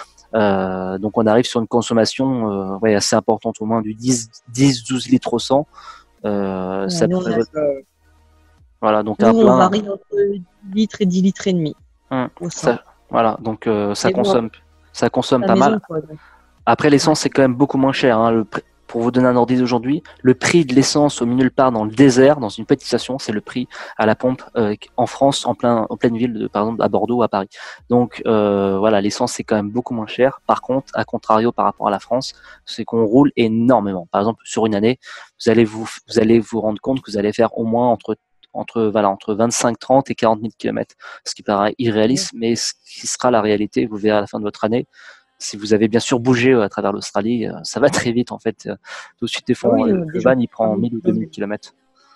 Euh, donc on arrive sur une consommation euh, ouais, assez importante, au moins du dix douze litres au cent. Euh, Ouais, ça nous, on pourrait- a- voilà, donc nous, un on plein. varie entre dix litres et dix litres et demi Hum, au cent. ça, voilà, donc euh, ça Mais bon, consomme, ça consomme la pas maison, mal. quoi, donc. Après l'essence c'est quand même beaucoup moins cher. Hein. Le prix- pour vous donner un ordre d'idée aujourd'hui, le prix de l'essence au milieu nulle part dans le désert, dans une petite station, c'est le prix à la pompe euh, en France, en, plein, en pleine ville, de, par exemple à Bordeaux ou à Paris. Donc euh, voilà, l'essence c'est quand même beaucoup moins cher. Par contre, à contrario par rapport à la France, c'est qu'on roule énormément. Par exemple, sur une année, vous allez vous, vous allez vous rendre compte que vous allez faire au moins entre entre voilà entre vingt-cinq, trente et quarante mille kilomètres, ce qui paraît irréaliste, mais ce qui sera la réalité, vous verrez à la fin de votre année. Si vous avez bien sûr bougé à travers l'Australie, ça va très vite en fait. Tout de suite, des fois, Ah oui, le, euh, le déjà. van il prend mille ou deux mille kilomètres.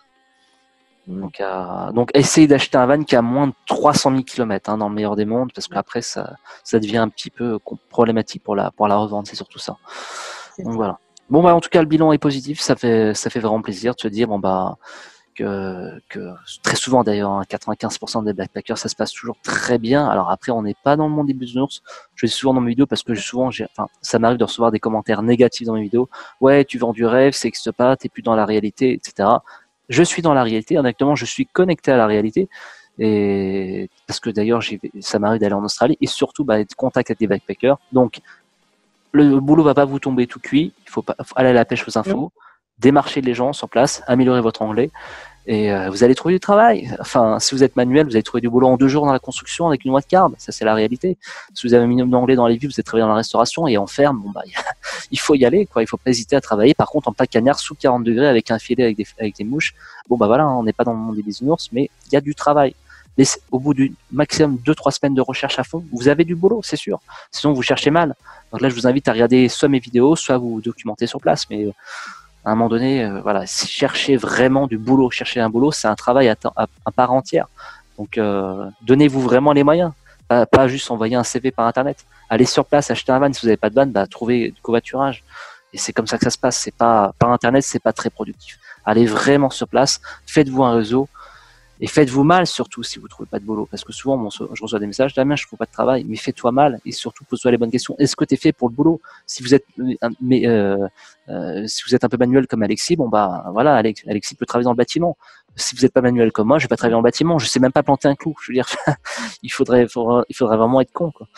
Mm. Donc, euh, donc essayez d'acheter un van qui a moins de trois cent mille kilomètres hein, dans le meilleur des mondes, parce qu'après ça, ça devient un petit peu problématique pour la pour la revente, c'est surtout ça. C'est Donc ça. voilà. Bon bah en tout cas le bilan est positif, ça fait ça fait vraiment plaisir de se dire bon bah que, que très souvent d'ailleurs, hein, quatre-vingt-quinze pour cent des backpackers, ça se passe toujours très bien. Alors après, on n'est pas dans le monde des bisounours. Je le dis souvent dans mes vidéos parce que souvent, j'ai, enfin, ça m'arrive de recevoir des commentaires négatifs dans mes vidéos. Ouais, tu vends du rêve, ça n'existe pas, t'es plus dans la réalité, et cetera. Je suis dans la réalité, honnêtement, je suis connecté à la réalité. Et parce que d'ailleurs, j'ai, ça m'arrive d'aller en Australie et surtout bah, être en contact avec des backpackers. Donc, le boulot va pas vous tomber tout cuit. Il faut pas faut aller à la pêche aux infos. Démarcher les gens sur place, améliorer votre anglais et euh, vous allez trouver du travail. Enfin, si vous êtes manuel, vous allez trouver du boulot en deux jours dans la construction avec une wildcard. Ça, c'est la réalité. Si vous avez un minimum d'anglais dans les villes, vous êtes travaillé dans la restauration et en ferme, bon bah, il faut y aller, quoi. Il faut pas hésiter à travailler. Par contre, en plein cagnard, sous quarante degrés, avec un filet, avec des, avec des mouches, bon bah voilà, on n'est pas dans le monde des bisounours, mais il y a du travail. Laissez, au bout du maximum deux trois semaines de recherche à fond, vous avez du boulot, c'est sûr. Sinon, vous cherchez mal. Donc là, je vous invite à regarder soit mes vidéos, soit vous documenter sur place, mais à un moment donné, euh, voilà, si chercher vraiment du boulot, chercher un boulot, c'est un travail à, à, à part entière. Donc, euh, donnez-vous vraiment les moyens, pas, pas juste envoyer un C V par internet. Allez sur place, achetez un van. Si vous n'avez pas de van, bah, trouvez du covoiturage. Et c'est comme ça que ça se passe. C'est pas par internet, c'est pas très productif. Allez vraiment sur place, faites-vous un réseau. Et faites-vous mal surtout si vous trouvez pas de boulot, parce que souvent bon, je reçois des messages, Damien, je trouve pas de travail, mais fais-toi mal et surtout pose-toi les bonnes questions. Est-ce que tu es fait pour le boulot? Si vous êtes, mais euh, euh, si vous êtes un peu manuel comme Alexis, bon bah voilà, Alex, Alexis peut travailler dans le bâtiment. Si vous n'êtes pas manuel comme moi, je vais pas travailler dans le bâtiment, je sais même pas planter un clou. Je veux dire, il faudrait, faudrait, il faudrait vraiment être con, quoi.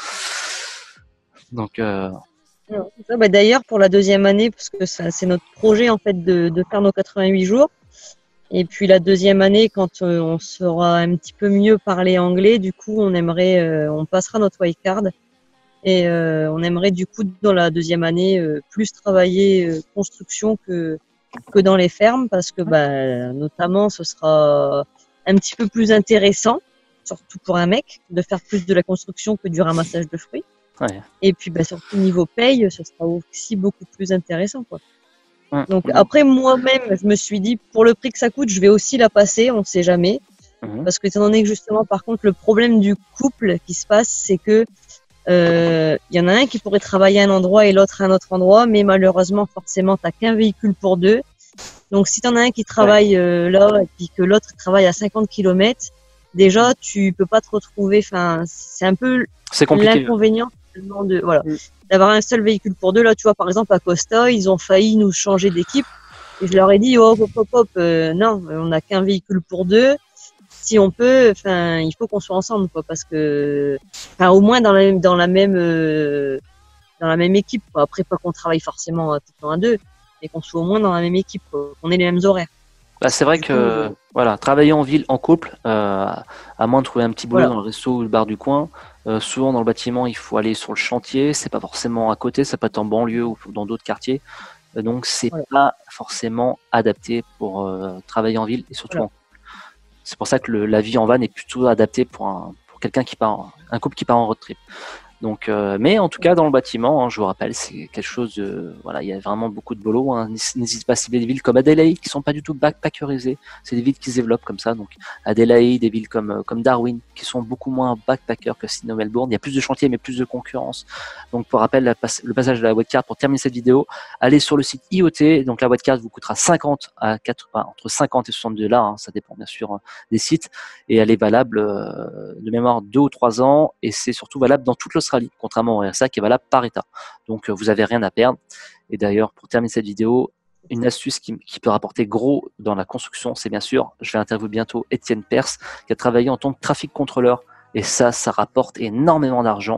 Donc. Euh... Bah, d'ailleurs, pour la deuxième année, parce que ça, c'est notre projet en fait de, de faire nos quatre-vingt-huit jours. Et puis la deuxième année, quand euh, on saura un petit peu mieux parler anglais, du coup, on aimerait, euh, on passera notre wildcard et euh, on aimerait du coup dans la deuxième année euh, plus travailler euh, construction que que dans les fermes, parce que bah, notamment, ce sera un petit peu plus intéressant, surtout pour un mec, de faire plus de la construction que du ramassage de fruits. Ouais. Et puis bah, surtout niveau paye, ce sera aussi beaucoup plus intéressant, quoi. Mmh. Donc après moi-même, je me suis dit pour le prix que ça coûte, je vais aussi la passer, on ne sait jamais. Mmh. Parce que étant donné que justement, par contre, le problème du couple qui se passe, c'est que il euh, y en a un qui pourrait travailler à un endroit et l'autre à un autre endroit, mais malheureusement, forcément, t'as qu'un véhicule pour deux. Donc si t'en as un qui travaille euh, là et puis que l'autre travaille à cinquante kilomètres, déjà tu peux pas te retrouver. Enfin, c'est un peu l'inconvénient de voilà. Mmh. D'avoir un seul véhicule pour deux. Là, tu vois, par exemple, à Costa, ils ont failli nous changer d'équipe. Et je leur ai dit, oh, hop, hop, hop, euh, non, on n'a qu'un véhicule pour deux. Si on peut, enfin, il faut qu'on soit ensemble, quoi, parce que, enfin, au moins dans la, dans la même, euh, dans la même équipe, quoi. Après, pas qu'on travaille forcément tout le temps à deux, mais qu'on soit au moins dans la même équipe, quoi, qu'on ait les mêmes horaires. Bah, c'est vrai que, euh, voilà, travailler en ville, en couple, euh, à moins de trouver un petit boulot voilà. dans le resto ou le bar du coin, Euh, souvent dans le bâtiment, il faut aller sur le chantier. C'est pas forcément à côté, ça peut être en banlieue ou dans d'autres quartiers. Euh, donc c'est ouais. pas forcément adapté pour euh, travailler en ville et surtout. Ouais. En... C'est pour ça que le, la vie en van est plutôt adaptée pour un pour quelqu'un qui part, en, un couple qui part en road trip. Donc, euh, mais en tout cas dans le bâtiment, hein, je vous rappelle, c'est quelque chose de, voilà, il y a vraiment beaucoup de boulot. Hein. N'hésitez pas à cibler des villes comme Adélaïde qui sont pas du tout backpackerisées. C'est des villes qui se développent comme ça. Donc Adélaïde, des villes comme comme Darwin qui sont beaucoup moins backpackers que Sydney ou Melbourne. Il y a plus de chantiers mais plus de concurrence. Donc pour rappel, la, le passage de la wildcard pour terminer cette vidéo, allez sur le site I O T. Donc la wildcard vous coûtera cinquante à quatre, enfin, entre cinquante et soixante-deux là, hein, ça dépend bien sûr hein, des sites. Et elle est valable euh, de mémoire deux ou trois ans et c'est surtout valable dans toute l'Australie, contrairement au R S A qui est valable par État. Donc euh, vous avez rien à perdre. Et d'ailleurs, pour terminer cette vidéo, une astuce qui, qui peut rapporter gros dans la construction, c'est bien sûr, je vais interviewer bientôt Étienne Perse, qui a travaillé en tant que trafic contrôleur. Et ça, ça rapporte énormément d'argent.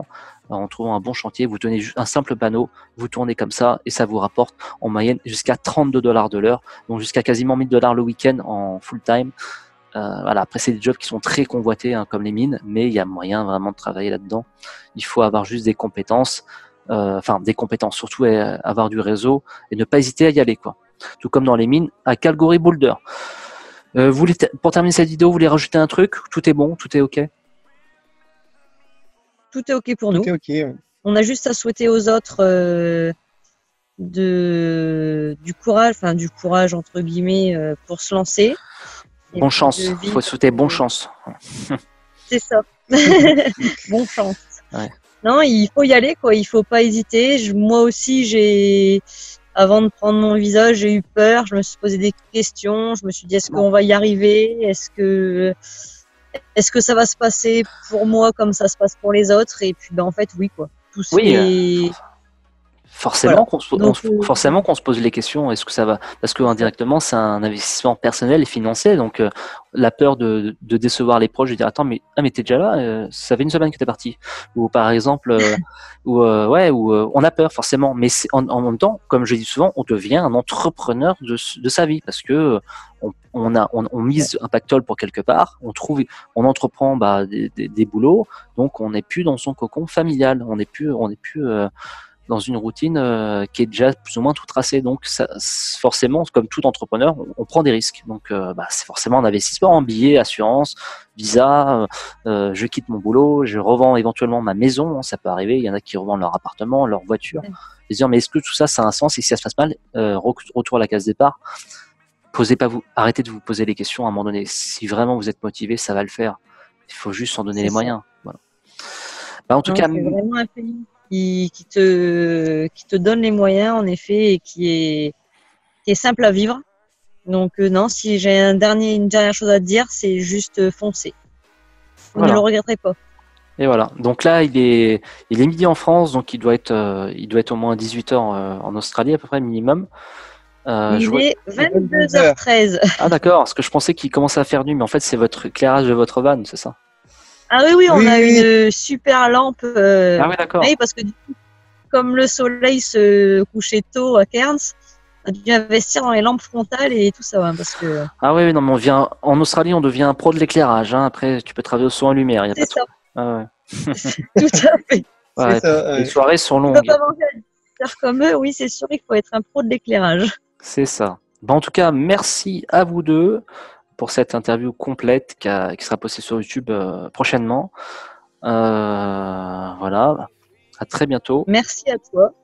en trouvant un bon chantier. Vous tenez juste un simple panneau, vous tournez comme ça et ça vous rapporte en moyenne jusqu'à trente-deux dollars de l'heure, donc jusqu'à quasiment mille dollars le week-end en full time. Euh, voilà. Après, c'est des jobs qui sont très convoités, hein, comme les mines, mais il y a moyen vraiment de travailler là-dedans. Il faut avoir juste des compétences, euh, enfin des compétences, surtout euh, avoir du réseau et ne pas hésiter à y aller, quoi. Tout comme dans les mines à Calgary Boulder. Euh, vous voulez t- pour terminer cette vidéo, vous voulez rajouter un truc? Tout est bon, tout est ok? Tout est OK pour nous. Tout est ok. ouais. On a juste à souhaiter aux autres euh, de, du courage, enfin du courage entre guillemets, euh, pour se lancer. Et Bonne puis chance, de il vivre, faut souhaiter bonne euh, chance. C'est ça. Bonne chance. Ouais. Non, il faut y aller, quoi. Il faut pas hésiter. Je- moi aussi, j'ai, avant de prendre mon visa, j'ai eu peur. Je me suis posé des questions. Je me suis dit, est-ce Bon. qu'on va y arriver? Est-ce que, est-ce que ça va se passer pour moi comme ça se passe pour les autres? Et puis, ben, en fait, oui, quoi. Tout Oui, euh, est, forcément, voilà. qu'on se, on Donc, se- euh, forcément qu'on se pose les questions, est-ce que ça va? Parce que c'est ça. indirectement, c'est un investissement personnel et financier, donc euh, la peur de, de décevoir les proches, de dire attends, mais ah mais t'es déjà là, euh, ça fait une semaine que t'es parti. Ou par exemple, euh, ou euh, ouais, ou euh, on a peur forcément, mais c'est- en, en même temps, comme je dis souvent, on devient un entrepreneur de, s- de sa vie parce que euh, on, on a on, on mise un pactole pour quelque part, on trouve, on entreprend bah, des, des, des boulots, donc on n'est plus dans son cocon familial, on n'est plus on n'est plus euh, dans une routine euh, qui est déjà plus ou moins tout tracée. Donc, ça, forcément, comme tout entrepreneur, on, on prend des risques. Donc, euh, bah, c'est forcément un investissement en billets, assurance, visa. Euh, je quitte mon boulot, je revends éventuellement ma maison. Ça peut arriver. Il y en a qui revendent leur appartement, leur voiture. Et se dire, mais est-ce que tout ça, ça a un sens? Et si ça se passe mal, euh, retour à la case départ. Posez pas vous, arrêtez de vous poser les questions à un moment donné. Si vraiment vous êtes motivé, ça va le faire. Il faut juste s'en donner C'est les ça. moyens. Voilà. Bah, en tout Non, cas, c'est vraiment un pays qui, qui te, qui te donne les moyens, en effet, et qui est, qui est simple à vivre. Donc, euh, non, si j'ai un dernier, une dernière chose à te dire, c'est juste euh, foncer. Vous voilà. ne le regretterez pas. Et voilà. Donc là, il est, il est midi en France, donc il doit être, euh, il doit être au moins dix-huit heures euh, en Australie à peu près minimum. Euh, je Il vois- est vingt-deux heures treize. Ah d'accord, parce que je pensais qu'il commençait à faire nuit, mais en fait c'est votre éclairage de votre van, c'est ça? Ah oui, oui, on Oui, a oui, une super lampe. euh, Ah oui, d'accord. Oui, parce que du coup, comme le soleil se couchait tôt à Cairns, on a dû investir dans les lampes frontales et tout ça, hein, parce que Ah oui, oui, non, mais on vient en Australie, on devient un pro de l'éclairage. Hein. Après, tu peux travailler au son en lumière, il y a pas c'est de ça. souci. Ah ouais. Tout à fait. c'est Ouais, ça. les ouais. soirées sont Tu peux longues. pas manger à dix heures comme eux, oui, c'est sûr, il faut être un pro de l'éclairage. C'est ça. Bon, en tout cas, merci à vous deux pour cette interview complète qui, a- qui sera postée sur YouTube euh, prochainement. Euh, voilà. À très bientôt. Merci à toi.